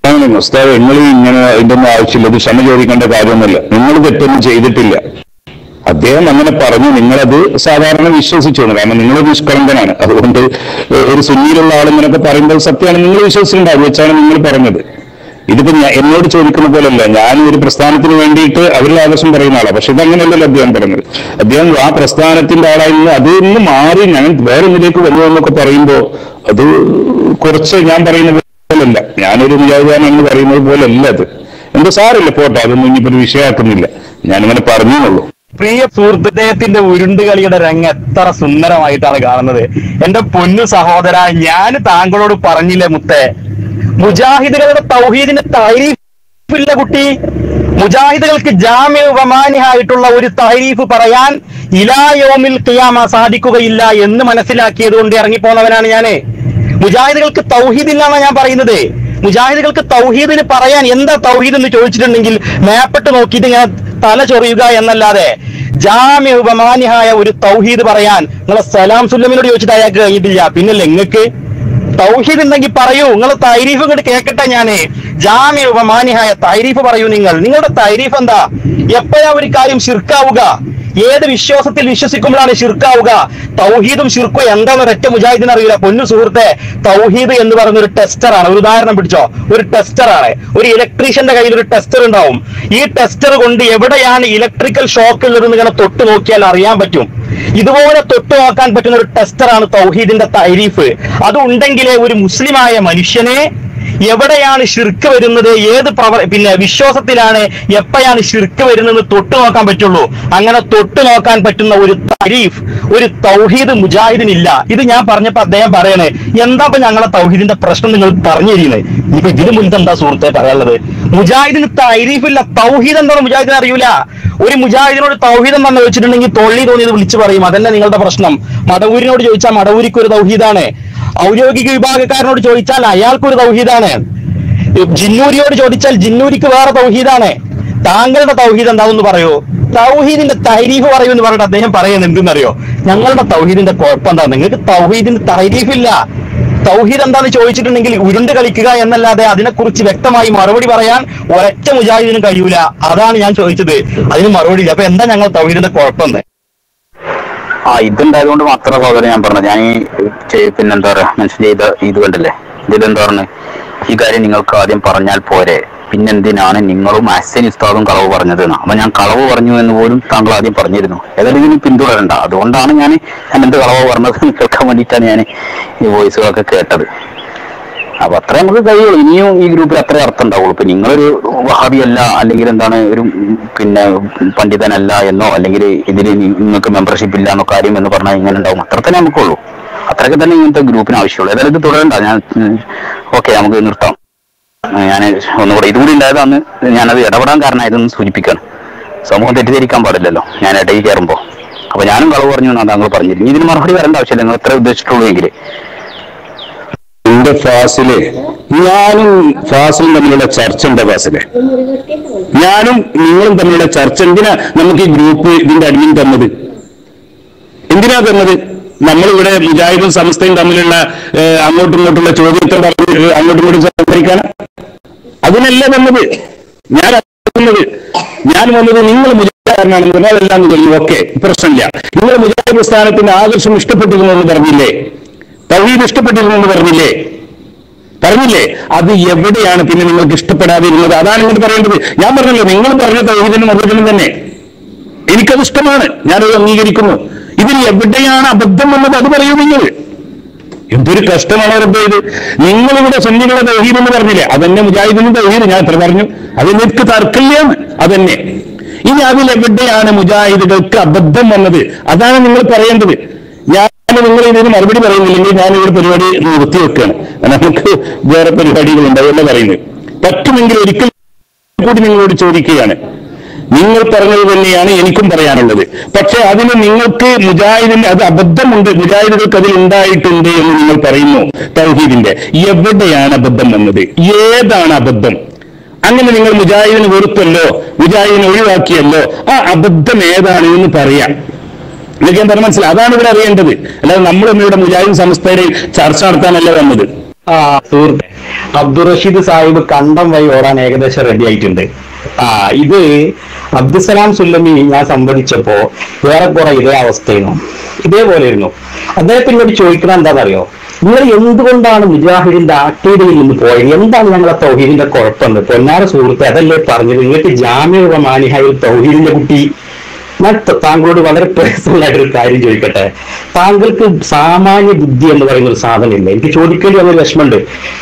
Speaker 3: ഉസ്താദ് നിങ്ങൾ ഇങ്ങനെ ഇതിന്റെ ഒന്നും ആവശ്യമില്ല, ഇത് ക്ഷമ ചോദിക്കേണ്ട കാര്യമൊന്നുമില്ല, നിങ്ങൾ തെറ്റൊന്നും ചെയ്തിട്ടില്ല. അദ്ദേഹം അങ്ങനെ പറഞ്ഞു, നിങ്ങളത് സാധാരണ വിശ്വസിച്ചു. കാരണം നിങ്ങൾ നിഷ്കളങ്കനാണ്, അതുകൊണ്ട് ഒരു സുന്നിയിലുള്ള ആളിങ്ങനൊക്കെ പറയുമ്പോൾ സത്യമാണ് നിങ്ങൾ വിശ്വസിച്ചിട്ടുണ്ട്, അത് വെച്ചാണ് നിങ്ങൾ പറഞ്ഞത്. ഇതിപ്പോ ഞാൻ എന്നോട് ചോദിക്കുന്ന പോലെയല്ല, ഞാൻ ഒരു പ്രസ്ഥാനത്തിന് വേണ്ടിയിട്ട് അവരുടെ ആവശ്യം പറയുന്ന ആളാണ്. പക്ഷെ ഇതങ്ങനെയല്ലല്ലോ അദ്ദേഹം പറഞ്ഞത്. അദ്ദേഹം ആ പ്രസ്ഥാനത്തിന്റെ ആളായിരുന്നു, അതിൽ നിന്ന് മാറി ഞാൻ വേറെ ഒന്നിലേക്ക് വരുമെന്നൊക്കെ പറയുമ്പോൾ അത് കുറച്ച് ഞാൻ പറയുന്ന പോലല്ല, ഞാനൊരു മുജാഹിദാണെന്ന് പറയുന്നത് പോലല്ല. അത് എന്തോ സാറില്ല, പോട്ടെ, അതൊന്നും ഇനിയിപ്പോ ഒരു വിഷയമാക്കുന്നില്ല, ഞാനിങ്ങനെ പറഞ്ഞുള്ളൂ.
Speaker 1: പ്രിയ സുഹൃത്തുദ്ദേഹത്തിന്റെ ഉരുണ്ടുകളിയുടെ രംഗം എത്ര സുന്ദരമായിട്ടാണ് കാണുന്നത്. എന്റെ പൊന്നു സഹോദര, ഞാൻ താങ്കളോട് പറഞ്ഞില്ലേ മുത്തേ, മുജാഹിദുകളുടെ തൗഹീദിന്റെ തഹരീഫില്ല കുട്ടി. മുജാഹിദുകൾക്ക് ജാമ്യമാനിയായിട്ടുള്ള ഒരു തഹരീഫ് പറയാൻ ഇലാ യൗമിൽ ഖിയാമ സാധിക്കുകയില്ല എന്ന് മനസ്സിലാക്കിയത് കൊണ്ട് ഇറങ്ങിപ്പോന്നവനാണ് ഞാന്. മുജാഹിദുകൾക്ക് തൗഹീദ് ഇല്ലാന്നാണ് ഞാൻ പറയുന്നത്. മുജാഹിദുകൾക്ക് തൗഹീദിന് പറയാൻ എന്താ തൗഹീദ് എന്ന് ചോദിച്ചിട്ടുണ്ടെങ്കിൽ മേപ്പെട്ട് നോക്കിയിട്ട് ഇങ്ങനെ തല ചൊറിയുക എന്നല്ലാതെ ജാമ്യ ഉപമാന്യമായ ഒരു തൗഹീദ് പറയാൻ നിങ്ങളെ സലാം സുല്ലമിനോട് ചോദിച്ചിട്ട് അയാൾക്ക് കഴിഞ്ഞിട്ടില്ല. പിന്നല്ലേ നിങ്ങൾക്ക് തൗഹീദ് ഉണ്ടെങ്കിൽ പറയൂ, നിങ്ങൾ തൈരീഫ് ഇങ്ങോട്ട് കേൾക്കട്ടെ. ഞാന് ജാമ്യ ഉപമാന്യമായ തൈരീഫ് പറയൂ. നിങ്ങൾ നിങ്ങളുടെ തൈരീഫ് എന്താ? എപ്പോഴാ ഒരു കാര്യം ശിർക്കാവുക? ഏത് വിശ്വാസത്തിൽ വിശ്വസിക്കുമ്പോഴാണ് ശിർക്കാവുക? തൗഹീദും ശിർക്കും എന്താണെന്ന് ഒരൊറ്റ മുജാഹിദിന് അറിയില്ല. പൊന്നു സുഹൃത്തെ, തൗഹീദ് എന്ന് പറയുന്ന ഒരു ടെസ്റ്ററാണ്. ഒരു ഉദാഹരണം പിടിച്ചോ, ഒരു ടെസ്റ്ററാണ്. ഒരു ഇലക്ട്രീഷ്യന്റെ കയ്യിൽ ഒരു ടെസ്റ്റർ ഉണ്ടാവും. ഈ ടെസ്റ്റർ കൊണ്ട് എവിടെയാണ് ഇലക്ട്രിക്കൽ ഷോക്ക് ഉള്ളതെന്ന് ഇങ്ങനെ തൊട്ട് നോക്കിയാൽ അറിയാൻ പറ്റും. ഇതുപോലെ തൊട്ട് നോക്കാൻ പറ്റുന്ന ഒരു ടെസ്റ്ററാണ് തൗഹീദിന്റെ തൈരീഫ്. അത് ഉണ്ടെങ്കിലേ ഒരു മുസ്ലിമായ മനുഷ്യനെ എവിടെയാണ് ശിർക്ക് വരുന്നത്, ഏത് പ്രവ പിന്നെ വിശ്വാസത്തിലാണ് എപ്പോഴാണ് ശിർക്ക് വരുന്നത് തൊട്ട് നോക്കാൻ പറ്റുള്ളൂ. അങ്ങനെ തൊട്ട് നോക്കാൻ പറ്റുന്ന ഒരു തരീഫ്, ഒരു തൗഹീദ് മുജാഹിദിനില്ല. ഇത് ഞാൻ പറഞ്ഞപ്പോ അദ്ദേഹം പറയണേ, എന്താ ഇപ്പൊ ഞങ്ങളെ തൗഹീദിന്റെ പ്രശ്നം നിങ്ങൾ പറഞ്ഞു തരീന്നത്? ഇപ്പൊ ഇതിന് മുൻപ് എന്താ സുഹൃത്തെ പറയാനുള്ളത്? മുജാഹിദിന് തരീഫില്ല, തൗഹീദ് എന്താണെന്ന് മുജാഹിദിന് അറിയൂല. ഒരു മുജാഹിദിനോട് തൗഹീദ് എന്താണെന്ന് ചോദിച്ചിട്ടുണ്ടെങ്കിൽ തൊള്ളി തോന്നിയത് വിളിച്ചു പറയും. അതന്നെ നിങ്ങളുടെ പ്രശ്നം. മടവൂരിനോട് ചോദിച്ചാൽ മടവൂരിക്ക് ഒരു തൗഹീദാണ്. ഔദ്യോഗിക വിഭാഗക്കാരനോട് ചോദിച്ചാൽ അയാൾക്കൊരു തൗഹീദാണ്. ജിന്നൂരിയോട് ചോദിച്ചാൽ ജിന്നൂരിക്ക് വേറെ തൗഹീദാണ്. താങ്കളുടെ തൗഹീദ് എന്താണെന്ന് പറയൂ. തൗഹീദിന്റെ തൈരീഫ് പറയൂ എന്ന് പറഞ്ഞിട്ട് അദ്ദേഹം പറയുന്നത് എന്തെന്നറിയോ? ഞങ്ങളുടെ തൗഹീദിന്റെ കുഴപ്പം എന്താ? നിങ്ങൾക്ക് തൗഹീദിന്റെ തൈരീഫില്ല. തൗഹീദ് എന്താന്ന് ചോദിച്ചിട്ടുണ്ടെങ്കിൽ ഉരുണ്ട് കളിക്കുക എന്നല്ലാതെ അതിനെക്കുറിച്ച് വ്യക്തമായി മറുപടി പറയാൻ ഒരൊറ്റ മുജാഹിദിനും കഴിയൂല. അതാണ് ഞാൻ ചോദിച്ചത്. അതിന് മറുപടി ഇല്ല. അപ്പൊ എന്താ ഞങ്ങൾ തൗഹീദിന്റെ കുഴപ്പം?
Speaker 2: ആ ഇതുണ്ടായതുകൊണ്ട് മാത്രം സഹോദരൻ ഞാൻ പറഞ്ഞത്. ഞാൻ ഈ പിന്നെന്താ പറയാ മെൻഷൻ ചെയ്ത ഇത് കണ്ടില്ലേ, ഇതിലെന്താ പറഞ്ഞത്, ഈ കാര്യം നിങ്ങൾക്ക് ആദ്യം പറഞ്ഞാൽ പോരെ, പിന്നെന്തിനാണ് നിങ്ങളും അഹ്സൻ ഉസ്താദും കളവ് പറഞ്ഞത്? അപ്പൊ ഞാൻ കളവ് പറഞ്ഞു എന്ന് പോലും താങ്കൾ ആദ്യം പറഞ്ഞിരുന്നു. ഏതായാലും ഇതിന് പിന്തുടരണ്ട. അതുകൊണ്ടാണ് ഞാൻ ഞാൻ എന്ത് കളവ് പറഞ്ഞത് കേൾക്കാൻ വേണ്ടിയിട്ടാണ് ഞാൻ ഈ വോയിസുകളൊക്കെ കേട്ടത്. അപ്പൊ അത്രേ നമുക്ക് കഴിയുള്ളൂ. ഇനിയും ഈ ഗ്രൂപ്പിൽ അത്രേ അർത്ഥം ഉണ്ടാവുള്ളൂ. ഇപ്പൊ നിങ്ങളൊരു വഹാബിയല്ല, അല്ലെങ്കിൽ എന്താണ് ഒരു പിന്നെ പണ്ഡിതനല്ല എന്നോ, അല്ലെങ്കിൽ ഇതിൽ നിങ്ങൾക്ക് മെമ്പർഷിപ്പ് ഇല്ല എന്നോ കാര്യം എന്ന് പറഞ്ഞാൽ ഇങ്ങനെ ഉണ്ടാവും. അത്ര തന്നെ നമുക്കുള്ളൂ. അത്രയൊക്കെ തന്നെ ഇങ്ങനത്തെ ഗ്രൂപ്പിന് ആവശ്യമുള്ളൂ. ഏതായാലും ഇത് തുടരണ്ട. ഞാൻ ഓക്കെ, നമുക്ക് നിർത്താം. ഞാൻ ഒന്നുകൂടെ ഇതുകൂടി ഉണ്ടായത് അന്ന് ഞാനത് ഇടപെടാൻ കാരണം ഇതൊന്നും സൂചിപ്പിക്കാണ്. സമൂഹം തെറ്റിദ്ധരിക്കാൻ പാടില്ലല്ലോ ഞാൻ ഇടയിൽ കയറുമ്പോൾ. അപ്പൊ ഞാനും കളവ് പറഞ്ഞു എന്നാണ് താങ്കൾ പറഞ്ഞിരുന്നു. ഇതിന് മറുപടി വരേണ്ട ആവശ്യമില്ല, നിങ്ങൾ എത്ര ഉദ്ദേശിച്ചിട്ടുള്ളൂ എങ്കിൽ.
Speaker 3: എന്റെ ഫാസിലെ ഞാനും ഫാസിലും തമ്മിലുള്ള ചർച്ച ഉണ്ട്. ഫാസിലെ ഞാനും നിങ്ങളും തമ്മിലുള്ള ചർച്ച എന്തിനാ നമുക്ക് ഈ ഗ്രൂപ്പ് ഇതിന്റെ അഡ്മിൻ തന്നത്? എന്തിനാ തന്നത്? നമ്മളിവിടെ മുജാഹിദും സമസ്തയും തമ്മിലുള്ള അങ്ങോട്ടും ഇങ്ങോട്ടുള്ള ചോദ്യത്തെ പറഞ്ഞ് അങ്ങോട്ടും ഇങ്ങോട്ടും സംസാരിക്കാനാ? അതിനല്ല തന്നത്. ഞാൻ തന്നത് ഞാൻ വന്നത് നിങ്ങൾ മുജാഹിദാരനാണെന്ന് പറഞ്ഞാൽ അതെല്ലാം പറഞ്ഞു. ഓക്കെ, പ്രശ്നമില്ല. നിങ്ങൾ മുജാഹിദ് പ്രസ്ഥാനത്തിന്റെ ആദർശം ഇഷ്ടപ്പെട്ടിരുന്നു എന്ന് പറഞ്ഞില്ലേ? തൗഹീദ് ഇഷ്ടപ്പെട്ടിരുന്നു എന്ന് പറഞ്ഞില്ലേ? പറഞ്ഞില്ലേ? അത് എവിടെയാണ് പിന്നെ നിങ്ങൾക്ക് ഇഷ്ടപ്പെടാതിരുന്നത്? അതാണ് ഇങ്ങോട്ട് പറയേണ്ടത്. ഞാൻ പറഞ്ഞല്ലോ, നിങ്ങൾ പറഞ്ഞ തൗഹീദിന്റെ നിർവചനം തന്നെ എനിക്കത് ഇഷ്ടമാണ്, ഞാനത് അംഗീകരിക്കുന്നു. ഇതിൽ എവിടെയാണ് അബദ്ധം വന്നത് അത് പറയൂ നിങ്ങൾ. എന്തൊരു കഷ്ടമാണ് റബ്ബേ ഇത്. നിങ്ങളിവിടെ സുന്നികളുടെ തൗഹീദ് എന്ന് പറഞ്ഞില്ലേ? അതന്നെ മുജാഹിദിന്റെ തൗഹീദ്. ഞാൻ എത്ര പറഞ്ഞു? അത് നിങ്ങൾക്ക് തർക്കമില്ലാണ്. അതന്നെ. ഇനി അതിലെവിടെയാണ് മുജാഹിദുകൾക്ക് അബദ്ധം വന്നത്? അതാണ് നിങ്ങൾ പറയേണ്ടത്. ഞാൻ നിങ്ങൾ ഇതിന് മറുപടി പറയുന്നില്ലെങ്കിൽ ഞാനിവിടെ പരിപാടി നിർത്തി വെക്കുകയാണ്. നമുക്ക് വേറെ പരിപാടികളുണ്ട്, അതല്ല പറയുന്നത്. പറ്റുമെങ്കിൽ ഒരിക്കൽ കൂടി നിങ്ങളോട് ചോദിക്കുകയാണ്. നിങ്ങൾ പറഞ്ഞത് തന്നെയാണ് എനിക്കും പറയാനുള്ളത്. പക്ഷെ അതിന് നിങ്ങൾക്ക് മുജാഹിദിന്റെ അത് അബദ്ധമുണ്ട്, മുജാഹിദുകൾക്ക് അതിൽ ഉണ്ടായിട്ടുണ്ട് എന്ന് നിങ്ങൾ പറയുന്നു. തൗഹീദിന്റെ എവിടെയാണ് അബദ്ധം വന്നത്? ഏതാണ് അബദ്ധം? അങ്ങനെ നിങ്ങൾ മുജാഹിദിനെ വെറുത്തല്ലോ, മുജാഹിദിനെ ഒഴിവാക്കിയല്ലോ, ആ അബദ്ധം ഏതാണ് എന്ന് പറയാം. നിങ്ങൾക്ക് എന്താ മനസ്സിലായി? അതാണ് ഇവിടെ അറിയേണ്ടത്. അല്ലാതെ നമ്മളൊന്നും ഇവിടെ മുജാഹിദ് സംസ്ഥയിൽ ചർച്ച നടത്താനല്ല വന്നത്.
Speaker 1: ആ സുഹൃത്തെ, അബ്ദുൾ റഷീദ് സാഹിബ് കണ്ടം വഴി ഓടാൻ ഏകദേശം റെഡി ആയിട്ടുണ്ട്. ആ ഇത് അബ്ദുസലാം സുല്ലമി ഞാൻ സംവദിച്ചപ്പോ ഏറെക്കുറെ ഇതേ അവസ്ഥയായിരുന്നു, ഇതേപോലെയായിരുന്നു. അദ്ദേഹത്തിനോട് ചോദിക്കണം എന്താണെന്നറിയോ, നിങ്ങൾ എന്തുകൊണ്ടാണ് മുജാഹിദിന്റെ ആക്ടീവിയിൽ നിന്ന് പോയത്? എന്താണ് ഞങ്ങളെ തൗഹീദിന്റെ കുഴപ്പമെന്ന്? പൊന്നാര സുഹൃത്തെ, അതല്ലേ പറഞ്ഞത്, നിങ്ങൾക്ക് ജാമ്യ മാനിഹായിൽ തൗഹീദിന്റെ കുട്ടി. ഞാൻ താങ്കളോട് വളരെ പേഴ്സണൽ ആയിട്ടൊരു കാര്യം ചോദിക്കട്ടെ. താങ്കൾക്ക് സാമാന്യ ബുദ്ധി എന്ന് പറയുന്ന ഒരു സാധനമില്ല. എനിക്ക് ചോദിക്കേണ്ടി വന്നൊരു വിഷമമുണ്ട്.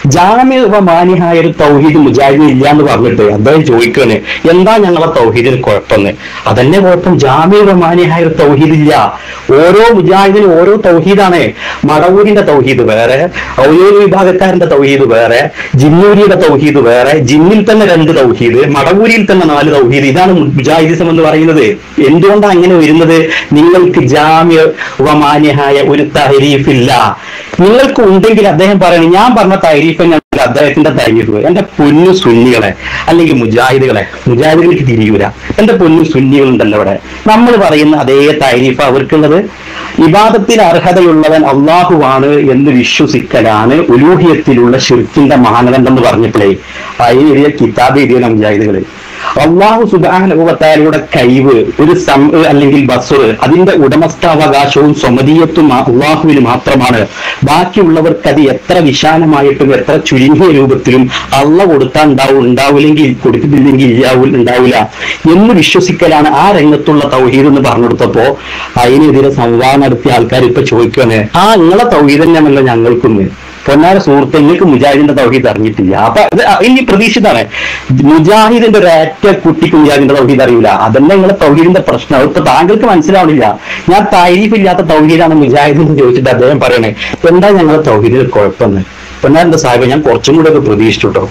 Speaker 1: ജാമ്യ മാനിഹായ ഒരു തൗഹീദ് മുജാഹിദിന് ഇല്ല എന്ന് പറഞ്ഞിട്ട് അദ്ദേഹം ചോദിക്കാണ് എന്താ ഞങ്ങളെ തൗഹീദിന് കുഴപ്പമെന്ന്. അതന്നെ കുഴപ്പം, ജാമ്യ മാനിഹായ ഒരു തൗഹീദ് ഇല്ല. ഓരോ മുജാഹിദിനും ഓരോ തൗഹീദാണ്. മടവൂരിന്റെ തൗഹീദ് വേറെ, ഔദ്യോഗിക വിഭാഗക്കാരന്റെ തൗഹീദ് വേറെ, ജിന്നൂരിയുടെ തൗഹീദ് വേറെ, ജിന്നിൽ തന്നെ രണ്ട് തൗഹീദ്, മടവൂരിയിൽ തന്നെ നാല് തൗഹീദ്. ഇതാണ് മുജാഹിദിസം എന്ന് പറയുന്നത്. എന്തുകൊണ്ടാണ് അങ്ങനെ വരുന്നത്? നിങ്ങൾക്ക് ജാമ്യ മാന്യഹായ ഒരു തഹരീഫില്ല. നിങ്ങൾക്ക് ഉണ്ടെങ്കിൽ അദ്ദേഹം പറയണം, ഞാൻ പറഞ്ഞ തഹരീഫ് അദ്ദേഹത്തിന്റെ തഹരീഫ്. എന്റെ പൊന്നു സുന്നികളെ അല്ലെങ്കിൽ മുജാഹിദുകളെ, മുജാഹിദുകൾക്ക് തിരിയൂല. എന്റെ പൊന്നു സുന്നികളുണ്ടല്ലോ ഇവിടെ, നമ്മൾ പറയുന്ന അതേ തഹരീഫ് അവർക്കുള്ളത്. ഇബാദത്തിന് അർഹതയുള്ളവൻ അള്ളാഹുവാണ് എന്ന് വിശ്വസിക്കലാണ് ഉലൂഹിയത്തിലുള്ള ശിർക്കിന്റെ മാനദണ്ഡം എന്ന് പറഞ്ഞപ്പോഴേ അതിന് എഴുതിയ കിതാബ് എഴുതിയ മുജാഹിദുകള്. അള്ളാഹു സുബ്ഹാനഹു വ തആലയുടെ കഴിവ്, ഒരു സം അല്ലെങ്കിൽ ബസ്ർ, അതിന്റെ ഉടമസ്ഥാവകാശവും സ്വമതീയത്വം അള്ളാഹുവിന് മാത്രമാണ്. ബാക്കിയുള്ളവർക്ക് അത് എത്ര വിശാലമായിട്ടും എത്ര ചുരുങ്ങിയ രൂപത്തിലും അള്ള കൊടുത്താൽ ഉണ്ടാവും, ഉണ്ടാവില്ലെങ്കിൽ കൊടുത്തിട്ടില്ലെങ്കിൽ ഇല്ലാവൂ ഉണ്ടാവില്ല എന്ന് വിശ്വസിക്കലാണ് ആ രംഗത്തുള്ള തൗഹീദ് എന്ന് പറഞ്ഞു കൊടുത്തപ്പോ അതിനെതിരെ സംവാദം നടത്തിയ ആൾക്കാർ ഇപ്പൊ ചോദിക്കുകയാണ്, ആ നിങ്ങളെ തൗഹീദ് തന്നെയാണല്ലോ ഞങ്ങൾക്കൊന്ന്. പൊന്നാര സുഹൃത്ത്, നിങ്ങൾക്ക് മുജാഹിദിന്റെ തൗഹീദ് അറിഞ്ഞിട്ടില്ല. അപ്പൊ അത് ഇനി പ്രതീക്ഷിതാണ്. മുജാഹിദിന്റെ ഒരു ഏറ്റ കുട്ടിക്ക് മുജാഹിദിന്റെ തൗഹീദ് അറിയില്ല. അതന്നെ നിങ്ങളെ തൗഹീദിന്റെ പ്രശ്നം. ഇപ്പൊ താങ്കൾക്ക് മനസ്സിലാവണില്ല. ഞാൻ തരീഫ് ഇല്ലാത്ത തൗഹീദാണ് മുജാഹിദ് എന്ന് ചോദിച്ചിട്ട് അദ്ദേഹം പറയണേ എന്താ ഞങ്ങളെ തൗഹീദിന് കുഴപ്പമെന്ന്. പൊന്നാരന്റെ സാഹിബ്, ഞാൻ കുറച്ചും കൂടെ ഒക്കെ പ്രതീക്ഷിച്ചു കേട്ടോ.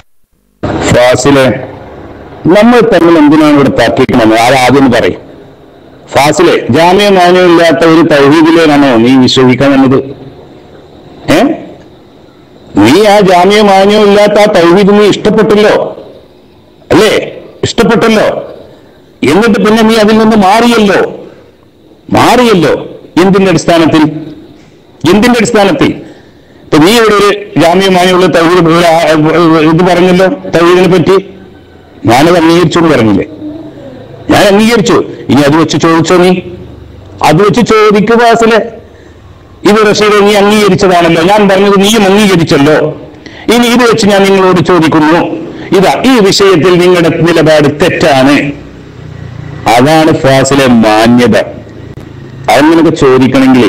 Speaker 3: ഫാസിലെ, നമ്മൾ തമ്മിൽ എന്തിനാണ് ഇവിടെ തർക്കിക്കണമെന്ന് ആരാദ്യം പറയും. ഫാസിലെ, ജാമ്യ മാന്യമില്ലാത്ത ഒരു തൗഹീദിലേനാണോ നീ വിശ്വസിക്കാൻ വന്നത്? ഏ നീ ആ ജാമ്യ മാന്യം ഇല്ലാത്ത ആ തൗഹീദ് നീ ഇഷ്ടപ്പെട്ടല്ലോ അല്ലേ? ഇഷ്ടപ്പെട്ടല്ലോ. എന്നിട്ട് പിന്നെ നീ അതിൽ നിന്ന് മാറിയല്ലോ മാറിയല്ലോ എന്തിന്റെ അടിസ്ഥാനത്തിൽ? എന്തിന്റെ അടിസ്ഥാനത്തിൽ? ഇപ്പൊ നീ ഇവിടെ ഒരു ജാമ്യ മാന്യമുള്ള തൗഹീദ് ഇത് പറഞ്ഞല്ലോ, തൗഹീദിനെ പറ്റി ഞാനത് അംഗീകരിച്ചു എന്ന് പറഞ്ഞില്ലേ? ഞാൻ അംഗീകരിച്ചു. ഇനി അത് വെച്ച് ചോദിച്ചോ? നീ അത് വെച്ച് ചോദിക്കുക ഫാസിലെ. ഇത് റഷീദ് നീ അംഗീകരിച്ചതാണല്ലോ, ഞാൻ പറഞ്ഞത് നീയും അംഗീകരിച്ചല്ലോ. ഇനി ഇത് വെച്ച് ഞാൻ നിങ്ങളോട് ചോദിക്കുന്നു, ഇതാ ഈ വിഷയത്തിൽ നിങ്ങളുടെ നിലപാട് തെറ്റാണ്. അതാണ് ഫാസിലെ മാന്യത. അത് നിനക്ക് ചോദിക്കണമെങ്കിൽ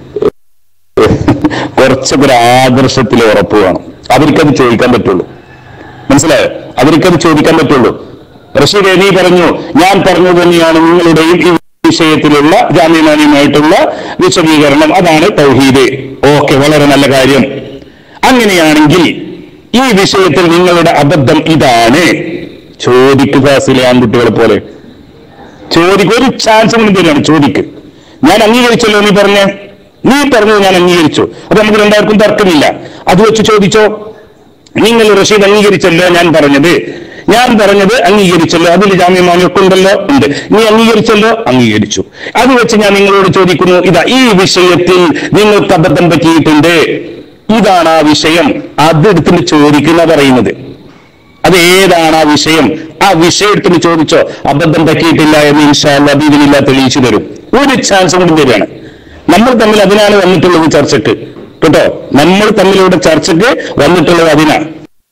Speaker 3: കുറച്ചൊക്കെ ഒരു ആദർശത്തിൽ ഉറപ്പ് വേണം. അവർക്കത് ചോദിക്കാൻ പറ്റുള്ളൂ. മനസ്സിലായോ? അവർക്കത് ചോദിക്കാൻ പറ്റുള്ളൂ. റഷീദ് നീ പറഞ്ഞു, ഞാൻ പറഞ്ഞത് തന്നെയാണ് നിങ്ങളുടെയും ഈ വിഷയത്തിലുള്ള ജാമ്യമാന്യമായിട്ടുള്ള വിശദീകരണം, അതാണ് തൗഹീദ്. ഓക്കെ, വളരെ നല്ല കാര്യം. അങ്ങനെയാണെങ്കിൽ ഈ വിഷയത്തിൽ നിങ്ങളുടെ അബദ്ധം ഇതാണ്. ചോദിക്ക് ഫാസിലെ, ആൺകുട്ടികളെ പോലെ ചോദിക്ക്. ഒരു ചാൻസ് കൂടി തന്നെയാണ്, ചോദിക്ക്. ഞാൻ അംഗീകരിച്ചല്ലോ നീ പറഞ്ഞ നീ പറഞ്ഞത് ഞാൻ അംഗീകരിച്ചു. അപ്പൊ നമുക്ക് രണ്ടാർക്കും തർക്കമില്ല. അത് വെച്ച് ചോദിച്ചോ. നിങ്ങൾ റഷീദ് അംഗീകരിച്ചല്ലോ ഞാൻ പറഞ്ഞത്, ഞാൻ പറഞ്ഞത് അംഗീകരിച്ചല്ലോ, അതിൽ ജാമ്യമാന്യമൊക്കെ ഉണ്ടല്ലോ, ഉണ്ട്. നീ അംഗീകരിച്ചല്ലോ, അംഗീകരിച്ചു. അത് വെച്ച് ഞാൻ നിങ്ങളോട് ചോദിക്കുന്നു, ഇതാ ഈ വിഷയത്തിൽ നിങ്ങൾക്ക് അബദ്ധം പറ്റിയിട്ടുണ്ട്, ഇതാണ് ആ വിഷയം. അതെടുത്തിട്ട് ചോദിക്കുന്ന പറയുന്നത്. അത് ഏതാണ് ആ വിഷയം? ആ വിഷയം എടുത്തിട്ട് ചോദിച്ചോ. അബദ്ധം പറ്റിയിട്ടില്ല എന്ന് ഇൻഷാ അല്ലാഹ് ബിഇദ്നില്ലാ തെളിയിച്ചു തരും. ഒരു ചാൻസ് കൂടി തരികയാണ്. നമ്മൾ തമ്മിൽ അതിനാണ് വന്നിട്ടുള്ളത് ചർച്ചക്ക്, കേട്ടോ. നമ്മൾ തമ്മിലൂടെ ചർച്ചക്ക് വന്നിട്ടുള്ളത് അതിനാണ്.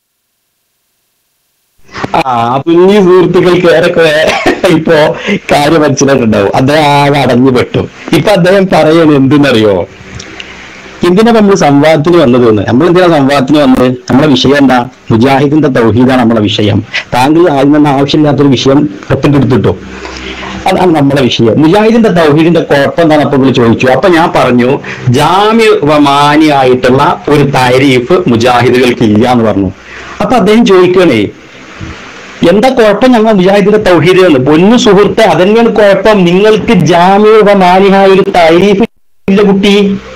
Speaker 1: ആ കുഞ്ഞി സുഹൃത്തുക്കൾക്ക് ഏറെക്കുറെ ഇപ്പോ കാര്യം മനസ്സിലായിട്ടുണ്ടാവും. അദ്ദേഹം ആകെ അടഞ്ഞു പെട്ടു. ഇപ്പൊ അദ്ദേഹം പറയണ എന്തെന്നറിയോ, എന്തിനാ നമ്മൾ സംവാദത്തിന് വന്നത് എന്ന്. നമ്മൾ എന്തിനാ സംവാദത്തിന് വന്നത്? നമ്മളെ വിഷയം എന്താ? മുജാഹിദിന്റെ തൗഹീദാണ് നമ്മളെ വിഷയം. താങ്കൾ ആദ്യം തന്നെ ആവശ്യമില്ലാത്തൊരു വിഷയം ഒറ്റക്കെടുത്തിട്ടോ, അതാണ് നമ്മളെ വിഷയം. മുജാഹിദിന്റെ തൗഹീദിന്റെ കുഴപ്പം എന്താണ് അപ്പൊ നിങ്ങൾ ചോദിച്ചു. അപ്പൊ ഞാൻ പറഞ്ഞു, ജാമ്യമാനിയായിട്ടുള്ള ഒരു തരീഫ് മുജാഹിദുകൾക്ക് ഇല്ല എന്ന് പറഞ്ഞു. അപ്പൊ അദ്ദേഹം ചോദിക്കണേ, എന്താ കുഴപ്പം ഞങ്ങൾ മുജാഹിദിന്റെ തൗഹീദ് എന്ന്? പൊന്നു സുഹൃത്തെ, അതന്നെയാണ് കുഴപ്പം. നിങ്ങൾക്ക് ജാമ്യമാനിയായ ഒരു തരീഫ് ഇല്ല കുട്ടി.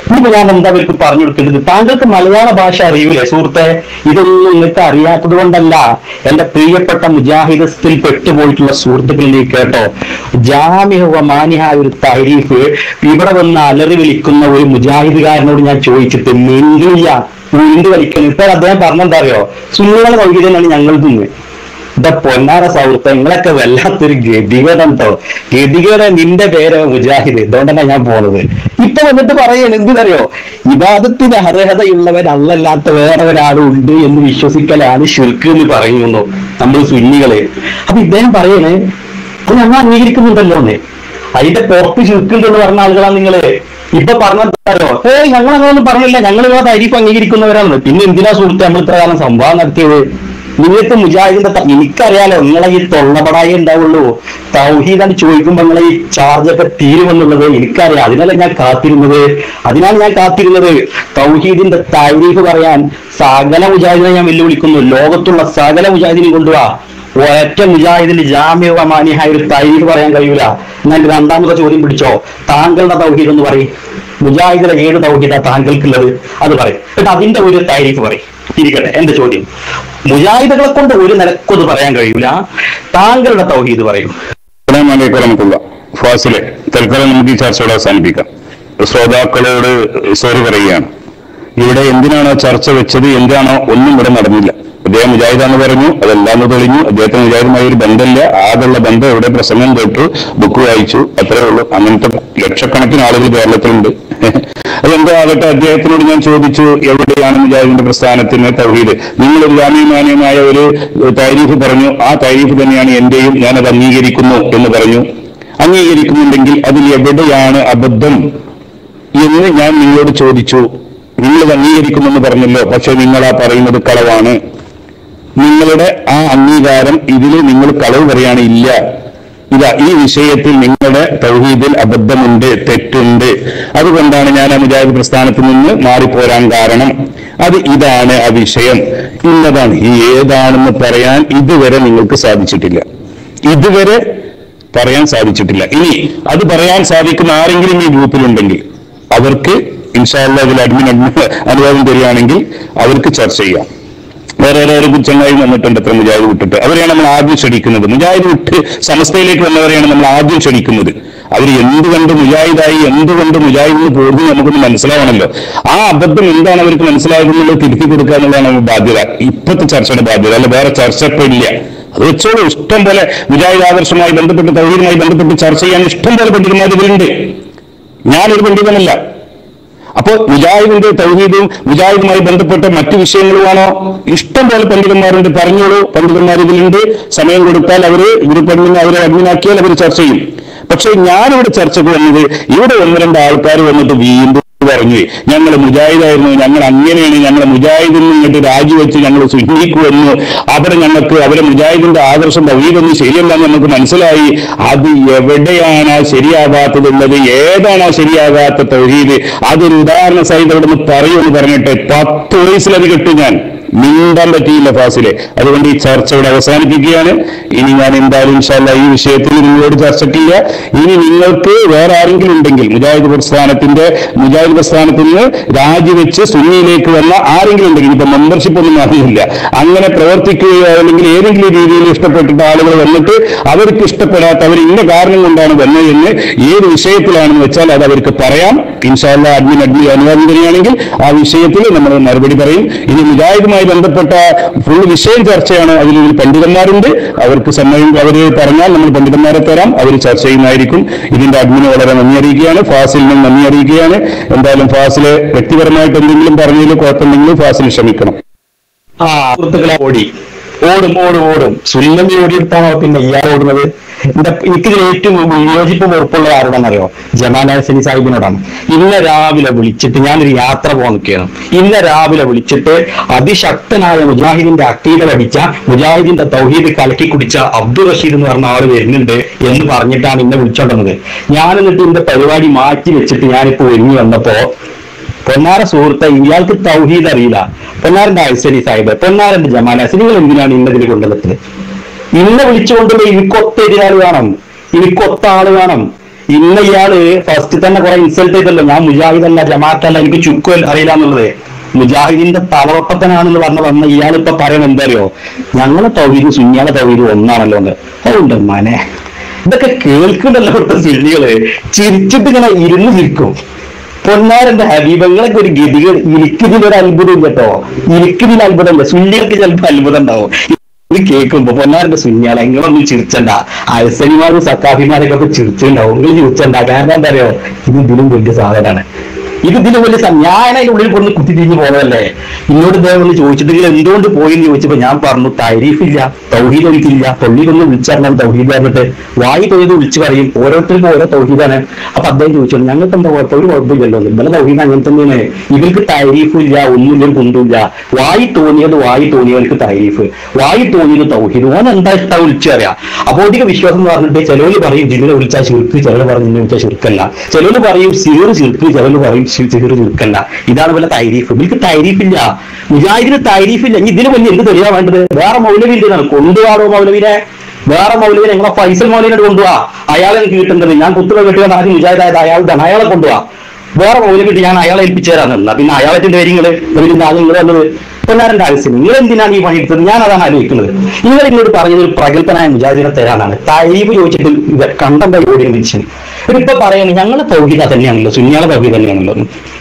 Speaker 1: ഇനിയിപ്പോ ഞാൻ എന്താ അവർക്ക് പറഞ്ഞു കൊടുക്കേണ്ടത്? താങ്കൾക്ക് മലയാള ഭാഷ അറിയൂലേ സുഹൃത്തെ? ഇതൊന്നും നിങ്ങൾക്ക് അറിയാത്തത് കൊണ്ടല്ല. എന്റെ പ്രിയപ്പെട്ട മുജാഹിദത്തിൽ പെട്ടുപോയിട്ടുള്ള സുഹൃത്തുക്കളിലേക്ക് കേട്ടോ, ജാമിഹ മാനിഹായ ഒരു തരീഫ് ഇവിടെ വന്ന് അലറി വിളിക്കുന്ന ഒരു മുജാഹിദുകാരനോട് ഞാൻ ചോദിച്ചിട്ട് മിണ്ടില്ല, മിണ്ടി വലിക്കുന്നു. ഇപ്പൊ അദ്ദേഹം പറഞ്ഞെന്താ അറിയോ? സുന്നികളെ വൈകിതനാണ് ഞങ്ങൾ തിന്ന്. ഇതാ പൊന്നാര സൗഹൃദം, നിങ്ങളൊക്കെ വല്ലാത്തൊരു ഗതികേടം കേട്ടോ. ഗതികേട് നിന്റെ പേര് മുജാഹിദ്, ഇതുകൊണ്ടാണ് ഞാൻ പോണത്. ഇപ്പൊ വന്നിട്ട് പറയണ എന്തിനറിയോ? ഇബാദത്തിന് അർഹതയുള്ളവർ അല്ലല്ലാത്ത വേറെ ഒരാളും ഉണ്ട് എന്ന് വിശ്വസിക്കലാണ് ശിർക്ക് എന്ന് പറയുന്നു നമ്മൾ സുന്നികള്. അപ്പൊ ഇദ്ദേഹം പറയണേ അത് ഞങ്ങൾ അംഗീകരിക്കുന്നുണ്ടല്ലോ എന്ന്. അതിന്റെ പുറത്ത് ശിർക്കുണ്ടെന്ന് പറഞ്ഞ ആളുകളാണ് നിങ്ങള്. ഇപ്പൊ പറഞ്ഞോ ഏയ് ഞങ്ങൾ അങ്ങനൊന്നും പറഞ്ഞില്ല, ഞങ്ങൾ നിങ്ങളെ തരീഫ് അംഗീകരിക്കുന്നവരാണ്. പിന്നെ എന്തിനാ സുഹൃത്ത് നമ്മൾ ഇത്ര കാലം സംഭവം നടത്തിയത്? നിങ്ങൾക്ക് മുജാഹിദിന്റെ എനിക്കറിയാലോ നിങ്ങളെ ഈ തൊള്ളപടായി ഉണ്ടാവുള്ളൂ. തൗഹീദാണ് ചോദിക്കുമ്പോ നിങ്ങളെ ഈ ചാർജൊക്കെ തീരുമെന്നുള്ളത് എനിക്കറിയാം. അതിനല്ല ഞാൻ കാത്തിരുന്നത്, അതിനാണ് ഞാൻ കാത്തിരുന്നത്. തൗഹീദിന്റെ താരീഫ് പറയാൻ സകല മുജാഹിദിനെ ഞാൻ വെല്ലുവിളിക്കുന്നു. ലോകത്തുള്ള സകല മുജാഹിദിനെ കൊണ്ടുപോവാ, ഒറ്റ മുജാഹിദിന് ജാമിഅ മാനിഹായ ഒരു താരീഫ് പറയാൻ കഴിയൂല. എന്നാൽ രണ്ടാമത്തെ ചോദ്യം പിടിച്ചോ, താങ്കളുടെ തൗഹീദ് എന്ന് പറയും. മുജാഹിദിലെ ഏഴ് തൗഹീദാ താങ്കൾക്കുള്ളത് അത് പറയും. എന്നിട്ട് അതിന്റെ ഒരു താരീഫ് പറയും. ഇരിക്കട്ടെ, എന്റെ ചോദ്യം, മുജാഹിദുകളെ കൊണ്ട് ഒരു നിലക്കൊത് പറയാൻ കഴിയൂല, താങ്കളുടെ തൗഹീദ് പറയും.
Speaker 3: ഫാസിലെ തൽക്കാലം നമുക്ക് ഈ ചർച്ചയോട് അവസാനിപ്പിക്കാം. ശ്രോതാക്കളോട് സോറി പറയുകയാണ്. ഇവിടെ എന്തിനാണോ ചർച്ച വെച്ചത്, എന്താണോ ഒന്നും ഇവിടെ നടന്നില്ല. അദ്ദേഹം മുജാഹിദാന്ന് പറഞ്ഞു, അതെല്ലാന്ന് തെളിഞ്ഞു. അദ്ദേഹത്തിന് മുജാഹിദുമായി ഒരു ബന്ധമില്ല. ആകെയുള്ള ബന്ധം ഇവിടെ പ്രസംഗം കേട്ടു, ബുക്ക് വായിച്ചു, അത്രേ ഉള്ളൂ. അങ്ങനത്തെ ലക്ഷക്കണക്കിന് ആളുകൾ കേരളത്തിലുണ്ട്. അതെന്തോ ആകട്ടെ, അദ്ദേഹത്തിനോട് ഞാൻ ചോദിച്ചു എവിടെയാണ് മുജാഹിദിന്റെ പ്രസ്ഥാനത്തിന് തൗഹീദ്? നിങ്ങളൊരു ജാമ്യമാന്യമായ ഒരു താരീഫ് പറഞ്ഞു, ആ താരീഫ് തന്നെയാണ് എന്റെയും, ഞാനത് അംഗീകരിക്കുന്നു എന്ന് പറഞ്ഞു. അംഗീകരിക്കുന്നുണ്ടെങ്കിൽ അതിൽ എവിടെയാണ് അബദ്ധം എന്ന് ഞാൻ നിങ്ങളോട് ചോദിച്ചു. നിങ്ങളത് അംഗീകരിക്കുമെന്ന് പറഞ്ഞല്ലോ, പക്ഷെ നിങ്ങളാ പറയുന്നത് കളവാണ്. നിങ്ങളുടെ ആ അംഗീകാരം ഇതിൽ നിങ്ങൾ കളവ് പറയാണ്. ഇല്ല, ഇതാ ഈ വിഷയത്തിൽ നിങ്ങളുടെ തൗഹീദിൽ അബദ്ധമുണ്ട്, തെറ്റുണ്ട്. അതുകൊണ്ടാണ് ഞാൻ ആ മുജാഹിദ് പ്രസ്ഥാനത്തിൽ നിന്ന് മാറിപ്പോരാൻ കാരണം. അത് ഇതാണ് ആ വിഷയം, ഇന്നതാണ്. ഈ ഏതാണെന്ന് പറയാൻ ഇതുവരെ നിങ്ങൾക്ക് സാധിച്ചിട്ടില്ല, ഇതുവരെ പറയാൻ സാധിച്ചിട്ടില്ല. ഇനി അത് പറയാൻ സാധിക്കുന്ന ആരെങ്കിലും ഈ ഗ്രൂപ്പിലുണ്ടെങ്കിൽ അവർക്ക് ഇൻഷാ അല്ലാഹ് അതിൽ അഡ്മിൻ അനുവാദം തരികയാണെങ്കിൽ അവർക്ക് ചർച്ച ചെയ്യാം. വേറെ വേറെ ചങ്ങായി വന്നിട്ടുണ്ട് എത്ര മുജാഹിദ് വിട്ടിട്ട്, അവരെയാണ് നമ്മൾ ആദ്യം ക്ഷണിക്കുന്നത്. മുജാഹിദ് വിട്ട് സമസ്തയിലേക്ക് വന്നവരെയാണ് നമ്മൾ ആദ്യം ക്ഷണിക്കുന്നത്. അവർ എന്തുകൊണ്ട് മുജാഹിദായി, എന്തുകൊണ്ട് മുജാഹിദിന് പോകുന്നു നമുക്കൊന്ന് മനസ്സിലാവണമല്ലോ. ആ അബദ്ധം എന്താണ് അവർക്ക് മനസ്സിലാകുന്നുള്ളത് തിരുത്തി കൊടുക്കുക എന്നുള്ളതാണ് നമ്മുടെ ബാധ്യത, ഇപ്പോഴത്തെ ചർച്ചയുടെ ബാധ്യത. അല്ല വേറെ ചർച്ച ഇപ്പൊ ഇല്ല, അത് വെച്ചോളൂ. ഇഷ്ടം പോലെ മുജാഹിദ് ആദർശമായി ബന്ധപ്പെട്ട് തൗഹീദുമായി ബന്ധപ്പെട്ട് ചർച്ച ചെയ്യാൻ ഇഷ്ടം പോലെ പണ്ഡിതന്മാർ ഇതിലുണ്ട്. ഞാനൊരു പണ്ഡിതനല്ല. അപ്പോ മുജാഹിദിന്റെ തൗഹീദും മുജാഹിദുമായി ബന്ധപ്പെട്ട മറ്റു വിഷയങ്ങളുമാണോ? ഇഷ്ടം പോലെ പണ്ഡിതന്മാരുണ്ട്, പറഞ്ഞോളൂ. പണ്ഡിതന്മാർ ഇതിലുണ്ട്. സമയം കൊടുത്താൽ അവര് ഗ്രൂപ്പ് അഡ്മിൻ അവരെ അഡ്മിനാക്കിയാൽ അവർ ചർച്ച ചെയ്യും. പക്ഷെ ഞാനിവിടെ ചർച്ചക്ക് വന്നത്, ഇവിടെ ഒന്ന് രണ്ട് ആൾക്കാർ വന്നിട്ട് വീണ്ടും പറഞ്ഞു ഞങ്ങൾ മുജാഹിദായിരുന്നു, ഞങ്ങൾ അങ്ങനെയാണ്, ഞങ്ങൾ മുജാഹിദിൽ നിന്നിട്ട് രാജിവെച്ച് ഞങ്ങൾ സുന്നിക്ക് വന്നു, അവിടെ ഞങ്ങൾക്ക് അവരെ മുജാഹിദിന്റെ ആദർശം തൗഹീദൊന്നും ശരിയല്ലെന്ന് നമുക്ക് മനസ്സിലായി. അത് എവിടെയാണ് ശരിയാകാത്തതുള്ളത്, ഏതാണ് ശരിയാകാത്ത തൗഹീദ്? അതൊരു ഉദാഹരണ സഹിതം അവിടെ നിന്ന് പറയുമെന്ന് പറഞ്ഞിട്ട് പത്ത് വയസ്സിലത് കിട്ടും. ഞാൻ നീന്താൻ പറ്റിയില്ല ഫാസിലെ. അതുകൊണ്ട് ഈ ചർച്ച ഇവിടെ അവസാനിപ്പിക്കുകയാണ്. ഇനി ഞാൻ എന്തായാലും ഇൻഷാ അല്ലാഹ് ഈ വിഷയത്തിൽ നിങ്ങളോട് ചർച്ചയ്ക്കില്ല. ഇനി നിങ്ങൾക്ക് വേറെ ആരെങ്കിലും ഉണ്ടെങ്കിൽ മുജാഹിദ് പ്രസ്ഥാനത്തിന്റെ മുജാഹിദ് പ്രസ്ഥാനത്തിൽ നിന്ന് രാജിവെച്ച് സുന്നിയിലേക്ക് വന്ന ആരെങ്കിലും ഉണ്ടെങ്കിൽ, ഇപ്പൊ മെമ്പർഷിപ്പ് ഒന്നും അറിയില്ല, അങ്ങനെ പ്രവർത്തിക്കുകയോ അല്ലെങ്കിൽ ഏതെങ്കിലും രീതിയിൽ ഇഷ്ടപ്പെട്ടിട്ട് ആളുകൾ വന്നിട്ട് അവർക്ക് ഇഷ്ടപ്പെടാത്ത, അവർ ഇന്ന കാരണം കൊണ്ടാണ് വന്നത് എന്ന് ഏത് വിഷയത്തിലാണെന്ന് വെച്ചാൽ അത് അവർക്ക് പറയാം. ഇൻഷാ അല്ലാഹ് അഡ്മിൻ അഡ്മിൻ അനുവാദം തരികയാണെങ്കിൽ ആ വിഷയത്തിൽ നമ്മൾ മറുപടി പറയും. ഇനി മുജാഹിദുമായി ബന്ധപ്പെട്ട ഫുൾ വിഷയം ചർച്ചയാണ്, അതിൽ പണ്ഡിതന്മാരുണ്ട്, അവർക്ക് സമയം അവർ പറഞ്ഞാൽ നമ്മൾ പണ്ഡിതന്മാരെ തരാം, അവർ ചർച്ച ചെയ്യുന്നതായിരിക്കും. ഇതിന്റെ അഡ്മിന് വളരെ നന്ദി അറിയിക്കുകയാണ്, ഫാസിലിനും നന്ദി അറിയിക്കുകയാണ്. എന്തായാലും ഫാസില് വ്യക്തിപരമായിട്ട് എന്തെങ്കിലും പറഞ്ഞതിൽ കുഴപ്പമുണ്ടെങ്കിൽ ഫാസിൽ ക്ഷമിക്കണം.
Speaker 1: ആ സുഹൃത്തുക്കളെ, ഓടി ഓടും ഓടും ഓടും സുല്ലമി ഓടിയെടുത്താണോ പിന്നെ ഇയാൾ ഓടുന്നത്? എന്റെ എനിക്കിതിൽ ഏറ്റവും വിയോജിപ്പും ഉറപ്പുള്ള ആരോടാണെന്നറിയോ? ജമാൽ ഹസനി സാഹിബിനോടാണ്. ഇന്ന് രാവിലെ വിളിച്ചിട്ട്, ഞാനൊരു യാത്ര പോകാൻ നിൽക്കുകയാണ്, ഇന്ന് രാവിലെ വിളിച്ചിട്ട് അതിശക്തനായ മുജാഹിദിന്റെ അക്കീദ ലഭിച്ച, മുജാഹിദിന്റെ തൗഹീദ് കലക്കി കുടിച്ച അബ്ദുൾ റഷീദ് എന്ന് പറഞ്ഞ ആള് വരുന്നുണ്ട് എന്ന് പറഞ്ഞിട്ടാണ് ഇന്നെ വിളിച്ചോണ്ടുന്നത്. ഞാൻ എന്നിട്ട് എന്റെ പരിപാടി മാറ്റി വെച്ചിട്ട് ഞാനിപ്പോ ഒരുങ്ങി വന്നപ്പോ, പൊന്നാര സുഹൃത്തെ, ഇയാൾക്ക് തൗഹീദ് അറിയില്ല, പൊന്നാരന്റെ ഹസനി സാഹിബ്, പൊന്നാരന്റെ ജമാൽ ഹസനി, നിങ്ങൾ എന്തിനാണ് ഇന്നതിൽ കൊണ്ടുവന്നത്? ഇന്നെ വിളിച്ചുകൊണ്ടുള്ള എനിക്കൊത്ത എതിരാളി വേണം, എനിക്കൊത്ത ആള് വേണം. ഇന്ന ഇയാള് ഫസ്റ്റ് തന്നെ കുറെ ഇൻസൾട്ട് ചെയ്തല്ലോ, ഞാൻ മുജാഹിദല്ല ജമാഅത്തല്ല എനിക്ക് ചുക്കു അറിയില്ല എന്നുള്ളത്. മുജാഹിദിന്റെ തലവട്ടത്തനാണെന്ന് പറഞ്ഞ വന്ന ഇയാളിപ്പോ പറയണ എന്താ അറിയോ, ഞങ്ങളെ തൗഹീദ് സുന്നിയാളെ തൗഹീദ് ഒന്നാണല്ലോ എന്ന്. അതുകൊണ്ട് മനെ ഇതൊക്കെ കേൾക്കുന്നുണ്ടല്ലോ ഇവിടുത്തെ സുന്നികള്, ചിരിച്ചിട്ട് ഇങ്ങനെ ഇരുന്ന് ചിരിക്കും. പൊന്നാരന്റെ ഹബീബങ്ങളൊക്കെ ഒരു ഗതികൾ. എനിക്കിതിലൊരു അത്ഭുതം കേട്ടോ, എനിക്കിതിൽ അത്ഭുതമില്ല, സുന്നികൾക്ക് ചിലപ്പോൾ അത്ഭുതം ഉണ്ടാവും. ഇത് കേൾക്കുമ്പോ പൊന്നാരന്റെ സുന്നിയാളെ നിങ്ങളൊന്നും ചിരിച്ചണ്ട, അയസനിമാരും സക്കാഫിമാരൊക്കെ ഒക്കെ ചിരിച്ചിട്ടുണ്ടാവും. നിങ്ങൾ ചിരിച്ചണ്ട. കാരണം എന്താ അറിയോ, ഇത് ഇതിലും വലിയ സാധനമാണ്. ഇത് ഇതിലും വലിയ ഞാൻ അതിന്റെ ഉള്ളിൽ കൊണ്ട് കുത്തി തിരിഞ്ഞു പോകുന്നതല്ലേ. ഇന്നോട് ഇദ്ദേഹം ഒന്ന് ചോദിച്ചിട്ടുണ്ടെങ്കിൽ എന്തുകൊണ്ട് പോയി എന്ന് ചോദിച്ചപ്പോ ഞാൻ പറഞ്ഞു താരീഫില്ല, തൗഹീദ് എനിക്കില്ല. തൊള്ളിയിലൊന്ന് വിളിച്ചറിഞ്ഞാൽ തൗഹീദ് പറഞ്ഞിട്ട് വായി തൊഴുത് വിളിച്ചു പറയും, ഓരോരുത്തർക്കും ഓരോ തൗഹീദാണ്. അപ്പൊ അദ്ദേഹം ചോദിച്ചു ഞങ്ങൾക്ക് എന്താ കുഴപ്പം, ഒരു കുഴപ്പമില്ലല്ലോ, ഇന്നലെ തൗഹീദ് അങ്ങനെ തന്നെയാണ്. ഇവർക്ക് താരീഫില്ല, ഒന്നുമില്ല, കൊണ്ടുമില്ല. വായി തോന്നിയത് വായി തോന്നിയവർക്ക് താരീഫ്, വായി തോന്നിയത് തൗഹീദ്. ഓൻ എന്താ ഇഷ്ടം വിളിച്ചു പറയാം. അബോധിക വിശ്വാസം എന്ന് പറഞ്ഞിട്ട് ചിലവര് പറയും ജിന്നിനെ വിളിച്ചാൽ ശിർക്ക്, ചിലർ പറയും ജിന്നെ വിളിച്ചാൽ ശിർക്കല്ല, ചിലവര് പറയും സിഹർ ശിർക്ക്, ചിലർ പറയും സിഹർ ശിർക്കല്ല. ഇതാണ് പോലെ തൈരീഫ്. ഇവർക്ക് തൈരീഫില്ല, മുജാഹിദിന് തൈരീഫില്ല. ഇതിന് വലിയ എന്ത് തെളിയാൻ വേണ്ടത്? വേറെ മൗലവി ഉണ്ട്, കൊണ്ടുപോകാറോ മൗലവിനെ, വേറെ മൗലവിനെ നിങ്ങളെ ഫൈസൽ മൗലവിനോട് കൊണ്ടുപോവാ, അയാളെ എനിക്ക് കിട്ടുന്നത്. ഞാൻ കുത്തുക കെട്ടുക ആദ്യം മുജാഹിദായത് അയാളുടെ, അയാളെ കൊണ്ടുപോവാ. വേറെ മൗലവിട്ട് ഞാൻ അയാളെ ഏൽപ്പിച്ചു തരാന്നില്ല. പിന്നെ അയാളത്തിന്റെ കാര്യങ്ങള് ആദ്യം നിങ്ങൾ വന്നത് പൊന്നാരന്റെ ആവശ്യം. നിങ്ങൾ എന്തിനാണ് ഈ പണി എടുത്തത്? ഞാൻ അതാണ് ആലോചിക്കുന്നത്. നിങ്ങൾ ഇങ്ങോട്ട് പറഞ്ഞത് ഒരു പ്രഗത്ഭനായ മുജാഹിദിനെ തരാനാണ്. തൈരീഫ് ചോദിച്ചിട്ട് കണ്ടം ഓടി വിളിച്ചു. ഇപ്പൊ പറയുന്നത് ഞങ്ങളെ തൗഹീദ തന്നെയാണല്ലോ, സുന്നിയാളെ തൗഹീദ തന്നെയാണല്ലോ.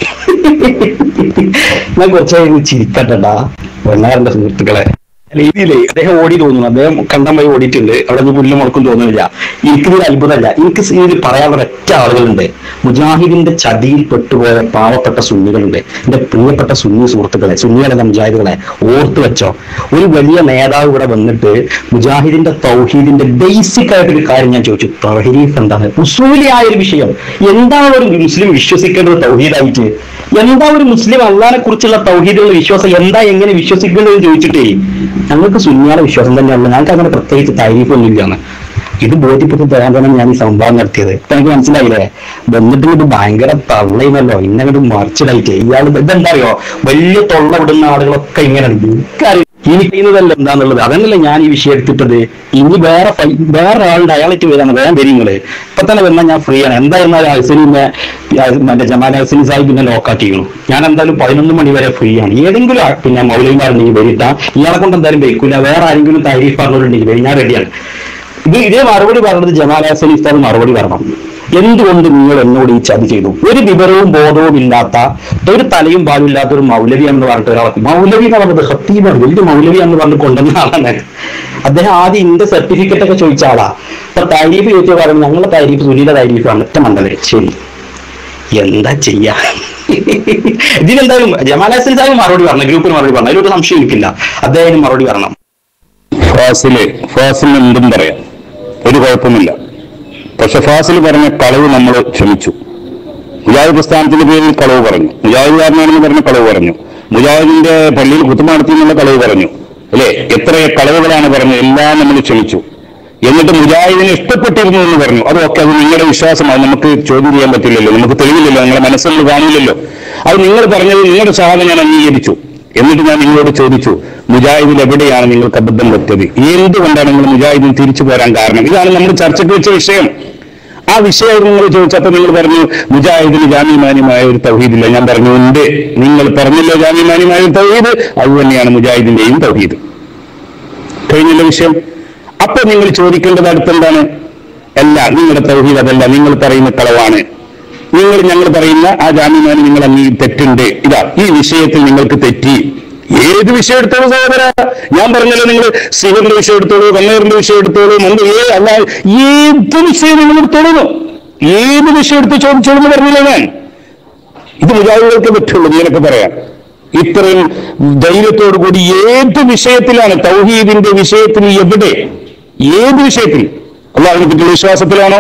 Speaker 1: ഞാൻ കുറച്ചായി ചിരിക്കട്ടടാ പൊന്നാരന്റെ സുഹൃത്തുക്കളെ. രീതിയിലേ അദ്ദേഹം ഓടി തോന്നുന്നു, അദ്ദേഹം കണ്ടം പോയി ഓടിയിട്ടുണ്ട്. അവിടെ നിന്ന് പുല്ല് മുളക്കും തോന്നുന്നില്ല. എനിക്കിതൊരു അത്ഭുതമല്ല. എനിക്ക് ഇതിൽ പറയാനുള്ള ഒറ്റ ആളുകളുണ്ട്. മുജാഹിദിന്റെ ചതിയിൽ പെട്ടുപോയ പാവപ്പെട്ട സുന്നികളുണ്ട്. എന്റെ പ്രിയപ്പെട്ട സുന്നി സുഹൃത്തുക്കളെ, സുന്നികളെ മുജാഹിദുകളെ ഓർത്തു വെച്ചോ. ഒരു വലിയ നേതാവ് ഇവിടെ വന്നിട്ട് മുജാഹിദിന്റെ തൗഹീദിന്റെ ബേസിക് ആയിട്ടൊരു കാര്യം ഞാൻ ചോദിച്ചു, തൗഹീദ് എന്താണ്? ഉസൂലിയായ ഒരു വിഷയം. എന്താണ് ഒരു മുസ്ലിം വിശ്വസിക്കേണ്ടത് തൗഹീദായിട്ട്? എന്താ ഒരു മുസ്ലിം അള്ളാഹിനെ കുറിച്ചുള്ള തൗഹീദുള്ള വിശ്വാസം എന്താ, എങ്ങനെ വിശ്വസിക്കേണ്ടതെന്ന് ചോദിച്ചിട്ടേ ഞങ്ങൾക്ക് സുന്നിയാളെ വിശ്വാസം തന്നെയല്ല, ഞങ്ങൾക്ക് അങ്ങനെ പ്രത്യേകിച്ച് താരീഫൊന്നും ഇല്ലാന്ന്. ഇത് ബോധ്യപ്പെട്ട് തരാൻ തന്നെ ഞാൻ ഈ സംഭവം നടത്തിയത്. ഇപ്പൊ എനിക്ക് മനസ്സിലായില്ലേ, വന്നിട്ട് ഇത് ഭയങ്കര തള്ളയുമല്ലോ, ഇന്നങ്ങോട്ട് മറിച്ചിടായിട്ട് ഇയാൾ ഇതെന്താ അറിയോ, വലിയ തൊള്ള വിടുന്ന ആളുകളൊക്കെ ഇങ്ങനെയാണ്. എനിക്കറിയാം ഇനി ചെയ്യുന്നതല്ല എന്താന്നുള്ളത്. അതന്നല്ലേ ഞാൻ ഈ വിഷയം എടുത്തിട്ടത്. ഇനി വേറെ വേറെ ആളുടെ അയാളായിട്ട് വരാണ്, വേഗം വരിങ്ങള് ഇപ്പൊ തന്നെ വന്നാൽ ഞാൻ ഫ്രീ ആണ്. എന്തായിരുന്നാലും ഹസനിനെ മറ്റേ ജമാൽ ഹസനി സാഹിബിനെ ലോക്കാക്കിയിരുന്നു. ഞാൻ എന്തായാലും പതിനൊന്ന് മണി വരെ ഫ്രീ ആണ്. ഏതെങ്കിലും പിന്നെ മൗലവിമാരുണ്ടെങ്കിൽ വരിട്ടാ, ഇയാളെ കൊണ്ട് എന്തായാലും വെക്കൂല. വേറെ ആരെങ്കിലും താരീഫ് പറഞ്ഞിട്ടുണ്ടെങ്കിൽ വരും, ഞാൻ റെഡിയാണ്. ഇത് ഇതേ മറുപടി പറഞ്ഞത് ജമാൽ ഹസനി ഉസ്താദ് മറുപടി പറയണം. എന്തുകൊണ്ട് നിങ്ങൾ എന്നോട് ഈ ചതി ചെയ്തു? ഒരു വിവരവും ബോധവും ഇല്ലാത്ത, ഒരു തലയും പാലും ഇല്ലാത്ത ഒരു മൗലവി എന്ന് പറഞ്ഞിട്ട് ഒരാൾ, മൗലവി എന്ന് പറഞ്ഞത് ഖത്തീബാണ്, വലിയ മൗലവി എന്ന് പറഞ്ഞ് കൊണ്ടുവന്ന ആളാണ് അദ്ദേഹം. ആദ്യം ഇന്റെ സർട്ടിഫിക്കറ്റ് ഒക്കെ ചോദിച്ച ആളാ. അപ്പൊ താരീഫ് ചോദിച്ചാൽ പറഞ്ഞു ഞങ്ങളെ താരീഫ് സുനിയുടെ താരീഫാണ്. ഒറ്റ മണ്ടല്ലേ, ശരി എന്താ ചെയ്യാ. ഇതിനെന്തായാലും ജമാൽ ഹസൻ സാഹിബ് മറുപടി പറഞ്ഞു, ഗ്രൂപ്പിന് മറുപടി പറഞ്ഞു, അതിലൊരു സംശയം എനിക്കില്ല. അദ്ദേഹം മറുപടി പറയണം.
Speaker 3: ഫാസില് ഫാസിലിന് എന്തും പറയാം, ഒരു കുഴപ്പമില്ല. പക്ഷെ ഫാസിൽ പറഞ്ഞ കളവ് നമ്മൾ ക്ഷമിച്ചു. മുജാഹിദ് പ്രസ്ഥാനത്തിന്റെ പേരിൽ കളവ് പറഞ്ഞു, മുജാഹിദുകാരനാണെന്ന് പറഞ്ഞ കളവ് പറഞ്ഞു, മുജാഹിദിന്റെ പള്ളിയിൽ കുത്തുമ നടത്തി എന്നുള്ള കളവ് പറഞ്ഞു, അല്ലെ? എത്ര കളവുകളാണ് പറഞ്ഞത്, എല്ലാം നമ്മൾ ക്ഷമിച്ചു. എന്നിട്ട് മുജാഹിദിനെ ഇഷ്ടപ്പെട്ടിരുന്നു എന്ന് പറഞ്ഞു. അതൊക്കെ അത് നിങ്ങളുടെ വിശ്വാസമാണ്, നമുക്ക് ചോദ്യം ചെയ്യാൻ പറ്റില്ലല്ലോ, നമുക്ക് തെളിവില്ലല്ലോ, നിങ്ങളുടെ മനസ്സിൽ കാണില്ലല്ലോ. അത് നിങ്ങൾ പറഞ്ഞത് നിങ്ങളുടെ സഹായം ഞാൻ അംഗീകരിച്ചു. എന്നിട്ട് ഞാൻ നിങ്ങളോട് ചോദിച്ചു, മുജാഹിദിൽ എവിടെയാണ് നിങ്ങൾക്ക് അബദ്ധം പറ്റിയത്? എന്തുകൊണ്ടാണ് നിങ്ങൾ മുജാഹിദിൽ തിരിച്ചു പോരാൻ കാരണം? ഇതാണ് നമ്മൾ ചർച്ചയ്ക്ക് വെച്ച വിഷയം. ആ വിഷയം നിങ്ങൾ ചോദിച്ചപ്പോൾ നിങ്ങൾ പറഞ്ഞു മുജാഹിദിന് ജാമ്യമാന്യമായ ഒരു തൗഹീദില്ല. ഞാൻ പറഞ്ഞു ഉണ്ട്. നിങ്ങൾ പറഞ്ഞല്ലോ ജാമ്യമാന്യമായ ഒരു തൗഹീദ്, അതുതന്നെയാണ് മുജാഹിദിന്റെയും തൗഹീദ്. കഴിഞ്ഞല്ലോ വിഷയം. അപ്പൊ നിങ്ങൾ ചോദിക്കേണ്ടത് അടുത്തെന്താണ്? അല്ല, നിങ്ങളുടെ തൗഹീദ് അതല്ല, നിങ്ങൾ പറയുന്ന കളവാണ്. നിങ്ങൾ ഞങ്ങൾ പറയുന്ന ആ ജാമ്യമാനി നിങ്ങൾ അങ്ങ് തെറ്റുണ്ട്. ഇതാ ഈ വിഷയത്തിൽ നിങ്ങൾക്ക് തെറ്റി. ഏത് വിഷയം എടുത്തോളൂ സഹോദര, ഞാൻ പറഞ്ഞല്ലോ, നിങ്ങൾ സിഹറിന്റെ വിഷയം എടുത്തോളൂ, കണ്ണേറിന്റെ വിഷയം എടുത്തോളൂ, മന്ത് ഏ അല്ല ഏത് വിഷയം നിങ്ങൾ എടുത്തോളൂ, ഏത് വിഷയം എടുത്ത് ചോദിച്ചോളൂ എന്ന് പറഞ്ഞില്ല ഞാൻ. ഇത് മുജാഹിദുകൾക്ക് പറ്റുള്ളൂ ഇങ്ങനെയൊക്കെ പറയാം. ഇത്രയും ധൈര്യത്തോടു കൂടി ഏത് വിഷയത്തിലാണ്, തൗഹീദിന്റെ വിഷയത്തിൽ എവിടെ, ഏത് വിഷയത്തിൽ, അല്ലാഹുവിനെ പറ്റിയുള്ള വിശ്വാസത്തിലാണോ,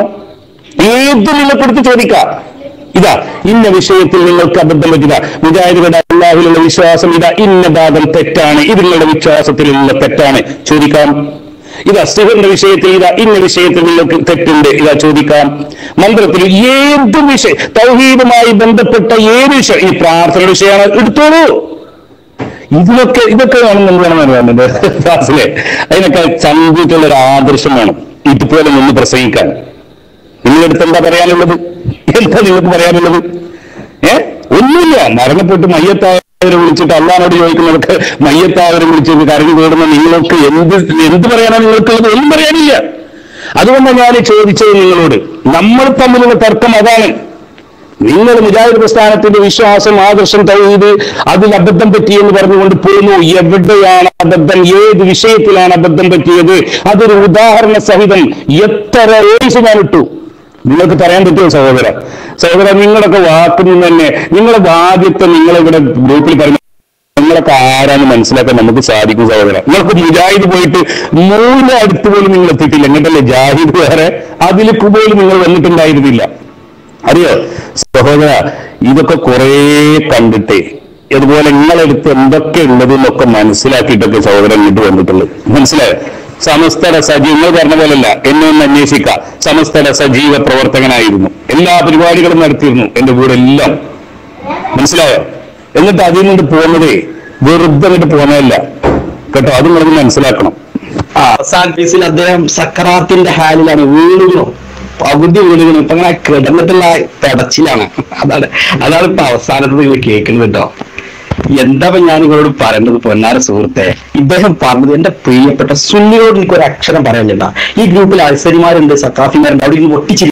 Speaker 3: ഏത് നിങ്ങൾക്കെടുത്ത് ചോദിക്കാം. ഇതാ ഇന്ന വിഷയത്തിൽ നിങ്ങൾക്ക് അബദ്ധം പറ്റില്ല, മുജാഹിദുകളുടെ അല്ലാഹുവിലുള്ള വിശ്വാസം ഇതാ ഇന്ന ഭാഗം തെറ്റാണ്, ഇത് നിങ്ങളുടെ വിശ്വാസത്തിലുള്ള തെറ്റാണ്, ചോദിക്കാം. ഇതാ സിഹറിന്റെ വിഷയത്തിൽ ഇതാ ഇന്ന വിഷയത്തിൽ നിങ്ങൾക്ക് തെറ്റുണ്ട്, ഇതാ ചോദിക്കാം. മന്ത്രത്തിൽ ഏത് വിഷയം, തൗഹീദുമായി ബന്ധപ്പെട്ട ഏത് വിഷയം, ഈ പ്രാർത്ഥന വിഷയമാണ്, എടുത്തോളൂ. ഇതിനൊക്കെ ഇതൊക്കെയാണ് നമ്മൾ വേണ്ടത് ക്ലാസ്സിലെ. അതിനൊക്കെ ചന്തിട്ടുള്ള ഒരു ആദർശം വേണം ഇതുപോലെ നിന്ന് പ്രസംഗിക്കാൻ. നിങ്ങൾ നിങ്ങളുടെ അടുത്ത് എന്താ പറയാനുള്ളത്? എന്താ നിങ്ങൾക്ക് പറയാനുള്ളത്? ഏഹ് ഒന്നുമില്ല. മരണപ്പെട്ട് മയ്യത്തായവരെ വിളിച്ചിട്ട് അള്ളാനോട് ചോദിക്കുന്നവർക്ക് മയ്യത്തായവരെ വിളിച്ചിട്ട് കരഞ്ഞു കൂടുന്ന നിങ്ങൾക്ക് എന്ത് എന്ത് പറയാനാണ് നിങ്ങൾക്കുള്ളത്? ഒന്നും പറയാനില്ല. അതുകൊണ്ടാണ് ഞാൻ ചോദിച്ചത് നിങ്ങളോട്. നമ്മൾ തമ്മിലുള്ള തർക്കം അതാണ്. നിങ്ങൾ മുജാഹിദ് പ്രസ്ഥാനത്തിന്റെ വിശ്വാസം, ആദർശം, തൗഹീദ് അതിൽ അബദ്ധം പറ്റിയെന്ന് പറഞ്ഞുകൊണ്ട് പോകുന്നു. എവിടെയാണ് അബദ്ധം? ഏത് വിഷയത്തിലാണ് അബദ്ധം പറ്റിയത്? അതൊരു ഉദാഹരണ സഹിതം എത്ര വോയിസ് ഞാൻ ഇട്ടു. നിങ്ങൾക്ക് പറയാൻ പറ്റുമോ സഹോദര? സഹോദര, നിങ്ങളൊക്കെ വാക്കിൽ നിന്ന് തന്നെ നിങ്ങളുടെ ആദ്യത്തെ നിങ്ങളിവിടെ ഗ്രൂപ്പിൽ പറഞ്ഞു നിങ്ങളൊക്കെ ആരാന്ന് മനസ്സിലാക്കാൻ നമുക്ക് സാധിക്കും സഹോദര. നിങ്ങൾക്ക് മുജാഹിദ് പോയിട്ട് മൂന്ന് അടുത്ത് പോലും നിങ്ങൾ എത്തിയിട്ടില്ല. എന്നിട്ടല്ലേ ജാഹിദ് വേറെ, അതിലേക്ക് പോലും നിങ്ങൾ വന്നിട്ടുണ്ടായിരുന്നില്ല. അറിയോ സഹോദര, ഇതൊക്കെ കുറെ കണ്ടിട്ടേ അതുപോലെ നിങ്ങളെടുത്ത് എന്തൊക്കെ ഉള്ളതെന്നൊക്കെ മനസ്സിലാക്കിയിട്ടൊക്കെ സഹോദരൻ ഇങ്ങോട്ട് വന്നിട്ടുള്ളത്. മനസ്സിലായോ? സമസ്തല സജീവ, നിങ്ങൾ പറഞ്ഞ പോലല്ല, എന്നെ ഒന്ന് അന്വേഷിക്കാം. സമസ്തല സജീവ പ്രവർത്തകനായിരുന്നു, എല്ലാ പരിപാടികളും നടത്തിയിരുന്നു എന്റെ കൂടെ എല്ലാം. മനസ്സിലായോ? എന്നിട്ട് അതിൽ നിന്ന് പോകുന്നതേ വെറുതെ അങ്ങോട്ട് പോകുന്നതല്ല കേട്ടോ. അത് നിങ്ങൾ മനസ്സിലാക്കണം.
Speaker 1: ആ അവസാന കേസിൽ അദ്ദേഹം സക്കറാത്തിന്റെ ഹാലിലാണ്, വീണുകണോ പകുതി വീണുകണോ. ഇപ്പൊ അങ്ങനെ കിടന്നിട്ടുള്ള പെടച്ചിലാണ്. അതാണ് അതാണ് ഇപ്പൊ അവസാനത്ത് നിങ്ങൾ കേൾക്കുന്നത് കേട്ടോ. എന്താ ഞാൻ നിങ്ങളോട് പറയേണ്ടത് പൊന്നാര സുഹൃത്തെ? ഇദ്ദേഹം പറഞ്ഞത് എന്റെ പ്രിയപ്പെട്ട സുന്നിയോട് എനിക്ക് ഒരു അക്ഷരം പറയാൻ ചേട്ടാ. ഈ ഗ്രൂപ്പിൽ അൽസരിമാരുണ്ട്, സക്കാഫിമാരുണ്ട്, അവിടെ ഇന്ന് ഒട്ടിച്ചിരിക്കും.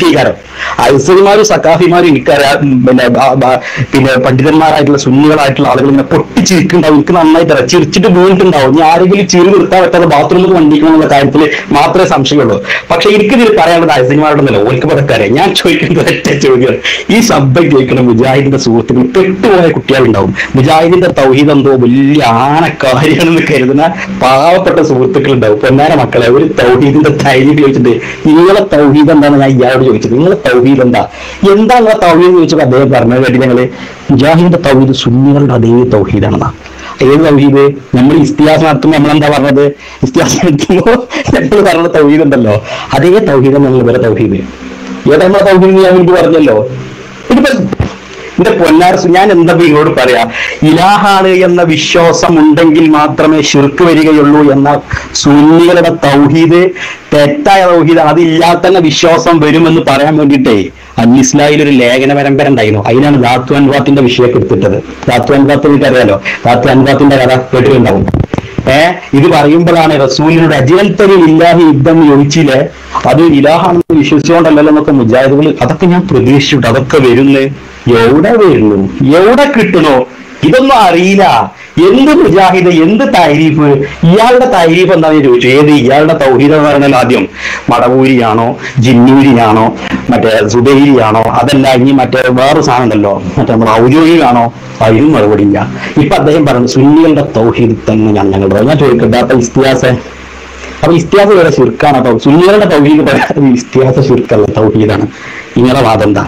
Speaker 1: അൽസരിമാരും സക്കാഫിമാരും എനിക്കറിയാം, പിന്നെ പിന്നെ പണ്ഡിതന്മാരായിട്ടുള്ള സുന്നികളായിട്ടുള്ള ആളുകൾ ഇങ്ങനെ പൊട്ടിച്ചിരിക്കുന്നുണ്ടാവും. എനിക്ക് നന്നായിട്ട് അറിയാം. ചിരിച്ചിട്ട് വീണിട്ടുണ്ടാവും. ഞാൻ ആരെങ്കിലും ചിരി നിർത്താൻ പറ്റാതെ ബാത്റൂമിൽ വണ്ടിക്കണം എന്നുള്ള കാര്യത്തിൽ മാത്രമേ സംശയമുള്ളൂ. പക്ഷെ എനിക്കിതിൽ പറയാനുള്ളത് അൽസരിമാരോടൊന്നല്ല, ഓർക്ക് പതക്കാരെ. ഞാൻ ചോദിക്കുന്നത് ഒറ്റ ചോദ്യം. ഈ ശബ്ദം കേൾക്കണം മുജാഹിദിന്റെ സുഹൃത്തുക്കൾ, പെട്ടുപോയ കുട്ടികളുണ്ടാവും. മുജാഹിദിന്റെ തൗഹീദ് എന്തോ വലിയ ആനക്കാരിയാണെന്ന് കരുതുന്ന പാവപ്പെട്ട സുഹൃത്തുക്കൾ ഉണ്ടാവും. പൊന്നാര മക്കളെ, ഒരു തൗഹീദിന്റെ തൈരീഫ് ചോദിച്ചിട്ട് നിങ്ങളെ തൗഹീദ് എന്താണെന്ന് ഞാൻ ഇയാളോട് ചോദിച്ചത്. നിങ്ങളെ തൗഹീദ് എന്താ എന്താ നിങ്ങളെ തൗഹീദ് ചോദിച്ചപ്പോൾ അദ്ദേഹം പറഞ്ഞത് കേട്ടി ഞങ്ങള് മുജാഹിദിന്റെ തൗഹീദ് സുന്നികളുടെ അതേ തൗഹീദാണെന്നാ. ഏത് തൗഹീദ്? നമ്മൾ ഇസ്തിഹാസ് നടത്തുമ്പോൾ നമ്മളെന്താ പറഞ്ഞത്? ഇസ്തിഹാസ് നടത്തുമ്പോൾ നമ്മൾ പറഞ്ഞ തൗഹീദ് ഉണ്ടല്ലോ, അതേ തൗഹീദ് നമ്മൾ ഇവരെ തൗഹീദ്. ഏതാ നമ്മളെ തൗഹീദ് ഞാൻ എനിക്ക് പറഞ്ഞല്ലോ. ഇതിപ്പോ എന്റെ പൊന്നാരസ്, ഞാൻ എന്താ നിങ്ങളോട് പറയാ, ഇലാഹാണ് എന്ന വിശ്വാസം ഉണ്ടെങ്കിൽ മാത്രമേ ശിർക്ക് വരികയുള്ളൂ എന്ന സുന്നികളുടെ തൗഹീദ് തെറ്റായ തൗഹീദ്, അതില്ലാതെ തന്നെ വിശ്വാസം വരുമെന്ന് പറയാൻ വേണ്ടിയിട്ടേ അൽ-ഇസ്ലാഹിൽ ഒരു ലേഖന പരമ്പര ഉണ്ടായിരുന്നു. അതിനാണ് ദാത്തു അൻവാത്തിന്റെ വിഷയമൊക്കെ എടുത്തിട്ടത്. ദാത്തു അൻവാത്ത് എനിക്ക് അറിയാലോ, ദാത്തു അൻവാത്തിന്റെ കഥ കേട്ടിട്ടുണ്ടാവും. ഏഹ് ഇത് പറയുമ്പോഴാണ് റസൂലിനോട് അജിയൽ തരി ഇല്ലാഹി യുദ്ധം ചോദിച്ചില്ലേ, അത് ഇലാഹാണെന്ന് വിശ്വസിച്ചുകൊണ്ടല്ലോ എന്നൊക്കെ മുജാഹിദുകൾ, അതൊക്കെ ഞാൻ പ്രതീക്ഷിച്ചിട്ട് അതൊക്കെ വരുന്നു. എവിടെ വരുന്നു? എവിടെ കിട്ടണോ? ഇതൊന്നും അറിയില്ല. എന്ത് മുജാഹിദ്, എന്ത് തൈരീഫ്? ഇയാളുടെ തൈരീഫ് എന്താണെന്ന് ചോദിച്ചു. ഏത് ഇയാളുടെ തൗഹീദ് എന്ന് പറഞ്ഞാൽ ആദ്യം മടവൂരിയാണോ, ജിന്നൂരിയാണോ, മറ്റേ സുബൈരിയാണോ, അതല്ല ഇനി മറ്റേ വേറൊരു സാധനം ഉണ്ടല്ലോ, മറ്റേ നമ്മുടെ ഔദ്യോഗികാണോ? അതിനും മറുപടി ഇല്ല. ഇപ്പൊ അദ്ദേഹം പറഞ്ഞു സുന്നികളുടെ തൗഹീദ് തന്നെ ഞാൻ ഞങ്ങളുടെ ഞാൻ ചോദിക്കട്ടെ. അപ്പൊ ഇസ്തിഹാസ അപ്പൊ ഇസ്തിഹാസ വരെ ശിർക്കാണ്. അപ്പൊ സുന്നികളുടെ തൗഹീദ് പറയാതെ ഇസ്തിഹാസ ശിർക്കല്ല, തൗഹീദാണ്. നിങ്ങളുടെ വാദം എന്താ?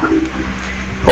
Speaker 1: ഓ,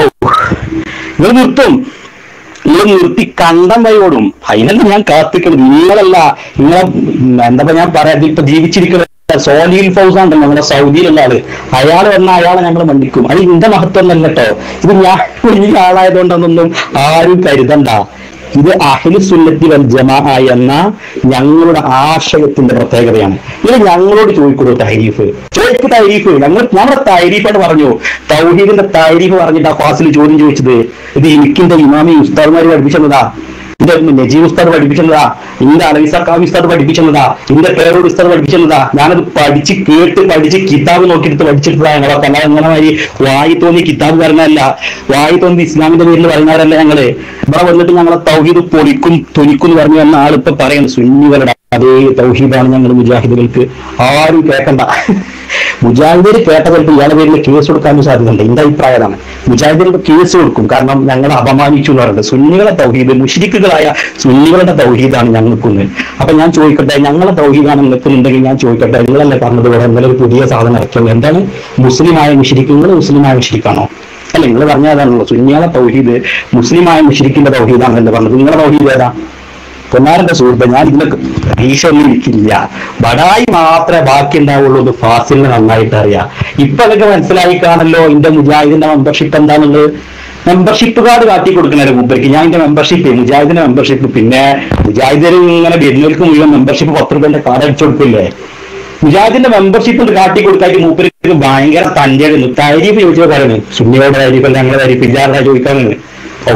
Speaker 1: നിങ്ങൾ നിർത്തും, നിങ്ങൾ നിർത്തി കണ്ടം വയോടും. അതിനല്ല ഞാൻ കാത്തിക്കണം. നിങ്ങളല്ല, നിങ്ങളെ എന്താ ഞാൻ പറയാം, ഇപ്പൊ ജീവിച്ചിരിക്കുന്ന സോലിൽ ഫൗസാൻ ഉണ്ടല്ലോ, നമ്മുടെ സൗദിയിലുള്ള ആള്, അയാൾ വന്നാൽ അയാളെ ഞങ്ങൾ മണ്ടിക്കും. അത് ഇതിന്റെ മഹത്വം ഒന്നല്ല കേട്ടോ. ഇത് ഞാൻ വലിയ ആളായതുകൊണ്ടൊന്നും ആരും കരുതണ്ട. ഇത് അഹ്ലു സുന്നത്തി വൽ ജമാഅ എന്ന ഞങ്ങളുടെ ആശയത്തിന്റെ പ്രത്യേകതയാണ്. ഇത് ഞങ്ങളോട് ചോദിക്കൂടോ തൈരീഫ്? ചോദിക്കു തൈരീഫ്. ഞങ്ങൾ ഞങ്ങളുടെ തൈരീഫായിട്ട് പറഞ്ഞു. തൗഹീദിന്റെ തൈരീഫ് പറഞ്ഞിട്ട് ആ ഫാസിൽ ചോദ്യം ചോദിച്ചത് ഇത് എനിക്കിന്റെ ഇമാമി ഉസ്താദ്മാര് പഠിപ്പിച്ചതാ, ഇന്റെ നജീബ് ഉസ്താദ് പഠിപ്പിച്ചതാ, ഇന്റെ അലവി സക്കാഫി ഉസ്താദ് പഠിപ്പിച്ചതാ, ഇന്റെ പേരോട് ഉസ്താദ് പഠിപ്പിച്ചതാ. ഞാനത് പഠിച്ച് കേട്ട് പഠിച്ച് കിതാബ് നോക്കിയിട്ട് പഠിച്ചെടുത്തതാ. ഞങ്ങളൊക്കെ അല്ല അങ്ങനെ മാതിരി വായി തോന്നി കിതാബ് പറഞ്ഞല്ല, വായി തോന്നി ഇസ്ലാമിന്റെ പേരിൽ പറയുന്നവരല്ല ഞങ്ങള്. ഇവിടെ വന്നിട്ട് ഞങ്ങളെ തൗഹീദ് പൊളിക്കും തൊലിക്കും എന്ന് പറഞ്ഞു വന്ന ആളിപ്പോ പറയുന്നത് സുന്നികളുടെ അതേ തൗഹീദാണ് ഞങ്ങൾ മുജാഹിദുകൾക്ക്. ആരും കേൾക്കണ്ട. മുജാഹിദിന് കേട്ട ചിലപ്പോൾ ഇയാളുടെ പേരിൽ കേസ് കൊടുക്കാനും സാധ്യതയുണ്ട്. എന്റെ അഭിപ്രായമാണ്. മുജാഹിദിന് കേസ് കൊടുക്കും, കാരണം ഞങ്ങളെ അപമാനിച്ചു എന്ന് പറയുന്നത്. സുന്നികളെ തൗഹീദ്, മുശ്രിക്കുകളായ സുന്നികളുടെ തൗഹീദാണ് ഞങ്ങൾക്കൊന്ന്. അപ്പൊ ഞാൻ ചോദിക്കട്ടെ, ഞങ്ങളെ തൗഹീദാണ് നിൽക്കുന്നുണ്ടെങ്കിൽ ഞാൻ ചോദിക്കട്ടെ, നിങ്ങളല്ലേ പറഞ്ഞത് ഇവിടെ എന്തെങ്കിലും ഒരു പുതിയ സാധനം ഇറക്കിയത്? എന്താണ് മുസ്ലിമായ മുശ്രിക്ക്? നിങ്ങൾ മുസ്ലിമായ മുശ്രിക്കാണോ? അല്ല, നിങ്ങൾ പറഞ്ഞതാണല്ലോ സുന്നികളെ തൗഹീദ് മുസ്ലിമായ മുശ്രിക്കിന്റെ തൗഹീദാണല്ലോ പറഞ്ഞത്. നിങ്ങളുടെ തൗഹീദ് ഏതാ? പൊന്നാരന്റെ സുഹൃത്ത്, ഞാൻ ഇതിനൊക്കെ പരീക്ഷ ഒന്നും ഇരിക്കില്ല. ബടായി മാത്രമേ ബാക്കി ഉണ്ടാവുള്ളൂ എന്ന് ഫാസിലിന് നന്നായിട്ട് അറിയാം. ഇപ്പൊ അതൊക്കെ മനസ്സിലായി കാണല്ലോ എന്റെ മുജാഹിദിന്റെ മെമ്പർഷിപ്പ് എന്താണെന്നുള്ളത്. മെമ്പർഷിപ്പ് കാർഡ് കാട്ടി കൊടുക്കണല്ലോ മുമ്പേക്ക്. ഞാൻ എന്റെ മെമ്പർഷിപ്പ്, മുജാഹിദിന്റെ മെമ്പർഷിപ്പ്, പിന്നെ മുജാഹിദിന് ഇങ്ങനെ വരുന്നവർക്ക് മുഴുവൻ മെമ്പർഷിപ്പ് പത്ത് രൂപന്റെ കാർഡ് അടിച്ചു കൊടുക്കില്ലേ? മുജാഹിദിന്റെ മെമ്പർഷിപ്പ് കാട്ടി കൊടുക്കായിട്ട് മൂപ്പര് ഇത് ഭയങ്കര തന്റെ താരീഫ് ചോദിച്ചോ പറയുന്നത് സുന്നിയോടെ താരീഫല്ല ഞങ്ങളെ താരീഫ് ഇല്ലാതെ ചോദിക്കാമെന്ന്. ഓ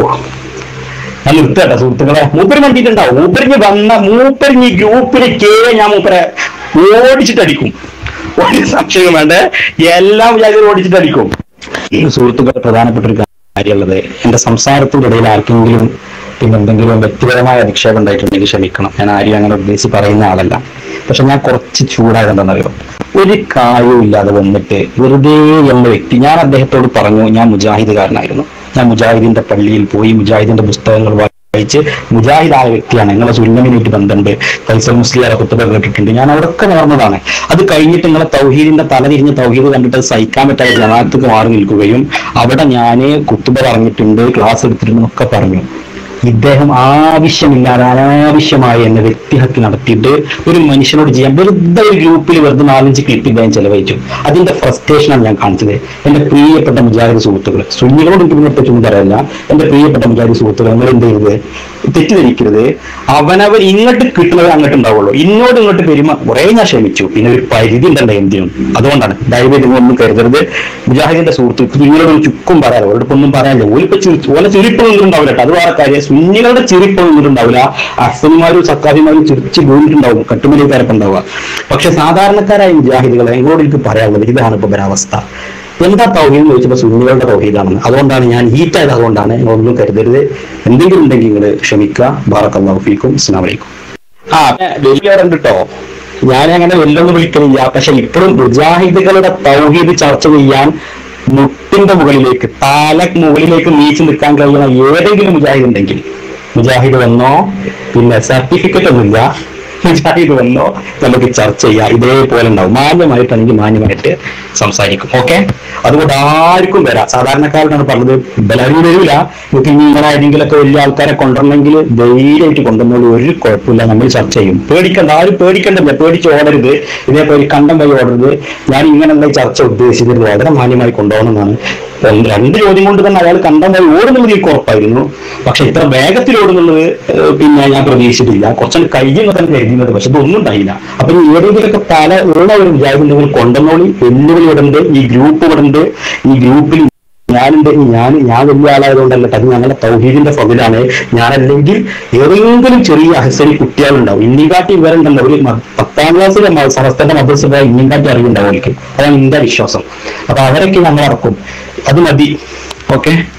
Speaker 1: ഞാൻ നിർത്തട്ടെ സുഹൃത്തുക്കളെ. മൂപ്പര് കണ്ടിട്ടുണ്ടാവും. മൂപ്പരിഞ്ഞ് വന്ന മൂപ്പരിഞ്ഞ് ഗ്രൂപ്പിന് കേ ഞാൻ മൂപ്പരെ ഓടിച്ചിട്ടടിക്കും. ഒരു സംശയം വേണ്ട, എല്ലാം വിചാരിച്ച് ഓടിച്ചിട്ടടിക്കും. ഈ സുഹൃത്തുക്കളെ പ്രധാനപ്പെട്ട ഒരു കാര്യമുള്ളത്, എന്റെ സംസാരത്തിന്റെ ഇടയിൽ ആർക്കെങ്കിലും പിന്നെ എന്തെങ്കിലും വ്യക്തിപരമായ അധിക്ഷേപം ഉണ്ടായിട്ടുണ്ടെങ്കിൽ ക്ഷമിക്കണം. ഞാൻ ആരും അങ്ങനെ ഉദ്ദേശിച്ച് പറയുന്ന ആളല്ല. പക്ഷെ ഞാൻ കുറച്ച് ചൂടായതെന്താണെന്നറിയോ, ഒരു കാര്യവും ഇല്ലാതെ വന്നിട്ട് വെറുതെ എന്ന വ്യക്തി, ഞാൻ അദ്ദേഹത്തോട് പറഞ്ഞു ഞാൻ മുജാഹിദുകാരനായിരുന്നു, ഞാൻ മുജാഹിദിന്റെ പള്ളിയിൽ പോയി മുജാഹിദിന്റെ പുസ്തകങ്ങൾ വായിച്ച് മുജാഹിദായ വ്യക്തിയാണ്, നിങ്ങളെ സുന്നമിനായിട്ട് ബന്ധമുണ്ട്, ഫൈസൽ മുസ്ലിയാരെ കുത്തുബ കേട്ടിട്ടുണ്ട്, ഞാൻ അവിടെയൊക്കെ നേർന്നതാണ്. അത് കഴിഞ്ഞിട്ട് നിങ്ങളെ തൗഹീദിന്റെ തലതിരിഞ്ഞ് തൗഹീദ് കണ്ടിട്ട് സഹിക്കാൻ പറ്റാതെ ജമാഅത്തേക്ക് മാറി നിൽക്കുകയും അവിടെ ഞാൻ കുത്തുബ പറഞ്ഞിട്ടുണ്ട്, ക്ലാസ് എടുത്തിട്ടുണ്ടെന്നൊക്കെ പറഞ്ഞു. ഇദ്ദേഹം ആവശ്യമില്ലാതെ അനാവശ്യമായി എന്നെ വ്യക്തിഹത്യ നടത്തിയിട്ട് ഒരു മനുഷ്യനോട് ചെയ്യാൻ വെറുതെ ഒരു ഗ്രൂപ്പിൽ വെറുതെ നാലഞ്ച് ക്ലിപ്പ് ഇദ്ദേഹം ചെലവഴിച്ചു. അതിന്റെ ഫ്രസ്ട്രേഷനാണ് ഞാൻ കാണിച്ചത്. എന്റെ പ്രിയപ്പെട്ട മുജാഹിദ് സുഹൃത്തുക്കൾ, സുന്നികളോട് എനിക്ക് പിന്നെ പറ്റൊന്നും പറയല്ല, എന്റെ പ്രിയപ്പെട്ട മുജാഹിദ് സുഹൃത്തുക്കൾ, നിങ്ങൾ എന്ത് ചെയ്തത്, തെറ്റിദ്ധരിക്കരുത്. അവനവർ ഇങ്ങോട്ട് കിട്ടുന്നത് അങ്ങോട്ട് ഉണ്ടാവുള്ളൂ. ഇങ്ങോട്ട് ഇങ്ങോട്ട് പെരുമ കുറെ ഞാൻ ക്ഷമിച്ചു, പിന്നെ ഒരു പരിധി ഉണ്ടല്ലോ എന്തിനും. അതുകൊണ്ടാണ് ദയവേദി ഒന്നും കരുതരുത്. മുജാഹിദിന്റെ സുഹൃത്തുക്കൾ നിങ്ങളോട് ചുക്കും പറയാലോ, അവരോട് ഒന്നും പറയാനില്ല. ഓലിപ്പോ ഓലെ ചിരിപ്പൊന്നും ഉണ്ടാവില്ല കേട്ടോ, അത് വേറെ കാര്യം. സുന്നികളുടെ ചിരിപ്പൊന്നും ഉണ്ടാവില്ല. അഹ്സന്മാരും സക്കാഫിമാരും ചിരിച്ച് വീണിട്ടുണ്ടാവും, കട്ടുമലിക്കാരൊക്കെ ഉണ്ടാവുക. പക്ഷെ സാധാരണക്കാരായ മുജാഹിദുകളെ നിങ്ങളോട് എനിക്ക് പറയാനുള്ളത് ഇതാണ് ഇപ്പൊ ഒരവസ്ഥ. എന്താ തൗഹീദ് എന്ന് ചോദിച്ചപ്പോൾ സുന്നികളുടെ തൗഹീദാണെന്ന്. അതുകൊണ്ടാണ് ഞാൻ ഹീറ്റായത്. അതുകൊണ്ടാണ് നിങ്ങളൊന്നും കരുതരുത്. എന്തെങ്കിലും ഉണ്ടെങ്കിൽ നിങ്ങൾ ക്ഷമിക്കുക. ബാറക്കല്ലാഹു ഫീക്കും. അസ്സലാമു അലൈക്കും. ആ വലിയവരുണ്ട് കേട്ടോ, ഞാൻ അങ്ങനെ വല്ലൊന്നും വിളിക്കുന്നില്ല. പക്ഷെ ഇപ്പോഴും മുജാഹിദുകളുടെ തൗഹീദ് ചർച്ച ചെയ്യാൻ മുട്ടിന്റെ മുകളിലേക്ക് താല മുകളിലേക്ക് നീച്ചു നിൽക്കാൻ കഴിയുന്ന ഏതെങ്കിലും മുജാഹിദ് ഉണ്ടെങ്കിൽ മുജാഹിദ് വന്നോ, പിന്നെ സർട്ടിഫിക്കറ്റ് ഒന്നുമില്ല, മുജാഹിദ് വന്നോ, നമുക്ക് ചർച്ച ചെയ്യാം. ഇതേപോലെ ഉണ്ടാവും. മാന്യമായിട്ടാണെങ്കിൽ മാന്യമായിട്ട് സംസാരിക്കും. ഓക്കെ, അതുകൊണ്ട് ആർക്കും വരാം. സാധാരണക്കാരോടാണ് പറഞ്ഞത്, ബലാരും വരില്ല. നമുക്ക് ഇനി ഇങ്ങനെ ഏതെങ്കിലുമൊക്കെ വലിയ ആൾക്കാരെ കൊണ്ടുവരണമെങ്കിൽ ധൈര്യമായിട്ട് കൊണ്ടുവന്നോളൂ, ഒരു കുഴപ്പമില്ല, നമ്മൾ ചർച്ച ചെയ്യും. പേടിക്കണ്ട, ആരും പേടിക്കണ്ടല്ല, പേടിച്ച് ഓടരുത്, ഇതേപോലെ കണ്ടം വഴി ഓടരുത്. ഞാൻ ഇങ്ങനെയുള്ള ചർച്ച ഉദ്ദേശിച്ചിരുന്നത് വളരെ മാന്യമായി കൊണ്ടുപോകണമെന്നാണ്. രണ്ട് ചോദ്യം കൊണ്ട് തന്നെ അയാൾ കണ്ടം വഴി ഓടുന്നത് എനിക്ക് ഉറപ്പായിരുന്നു. പക്ഷെ ഇത്ര വേഗത്തിൽ ഓടുന്നുള്ളത് പിന്നെ ഞാൻ പ്രതീക്ഷിച്ചിട്ടില്ല. കുറച്ചുകൂടി കഴിയുന്ന തന്നെ കരുതുന്നത്, പക്ഷെ ഇതൊന്നും ഉണ്ടായില്ല. അപ്പൊ ഈ ഏതെങ്കിലുമൊക്കെ പല ഉള്ള ഒരു വിചാരിക്കുന്നെങ്കിൽ കൊണ്ടുവന്നോളി. വെല്ലുവിളി ഇവിടെ ഉണ്ട്, ഈ ഗ്രൂപ്പ് ഇവിടെ ഉണ്ട്, ഈ ഗ്രൂപ്പിൽ ഞാനുണ്ട്. ഞാൻ ഞാൻ വലിയ ആളായതുകൊണ്ടല്ല, അത് ഞങ്ങളുടെ തൗഹീദിന്റെ ഫതിലാണ്. ഞാനല്ലെങ്കിൽ ഏതെങ്കിലും ചെറിയ അഹ്സനി കുട്ടികളുണ്ടാവും. ഇന്നിക്കാട്ടി ഇവരുണ്ടല്ലോ, ഒരു പത്താം ക്ലാസ്സിലെ സമസ്തന്റെ മദ്രസ പോയാൽ ഇന്നിക്കാട്ടി അറിവുണ്ടാവും അവർക്ക്. അതാണ് എന്റെ വിശ്വാസം. അപ്പൊ അവരൊക്കെ നമ്മൾ ഇറക്കും. അത് മതി. ഓക്കെ.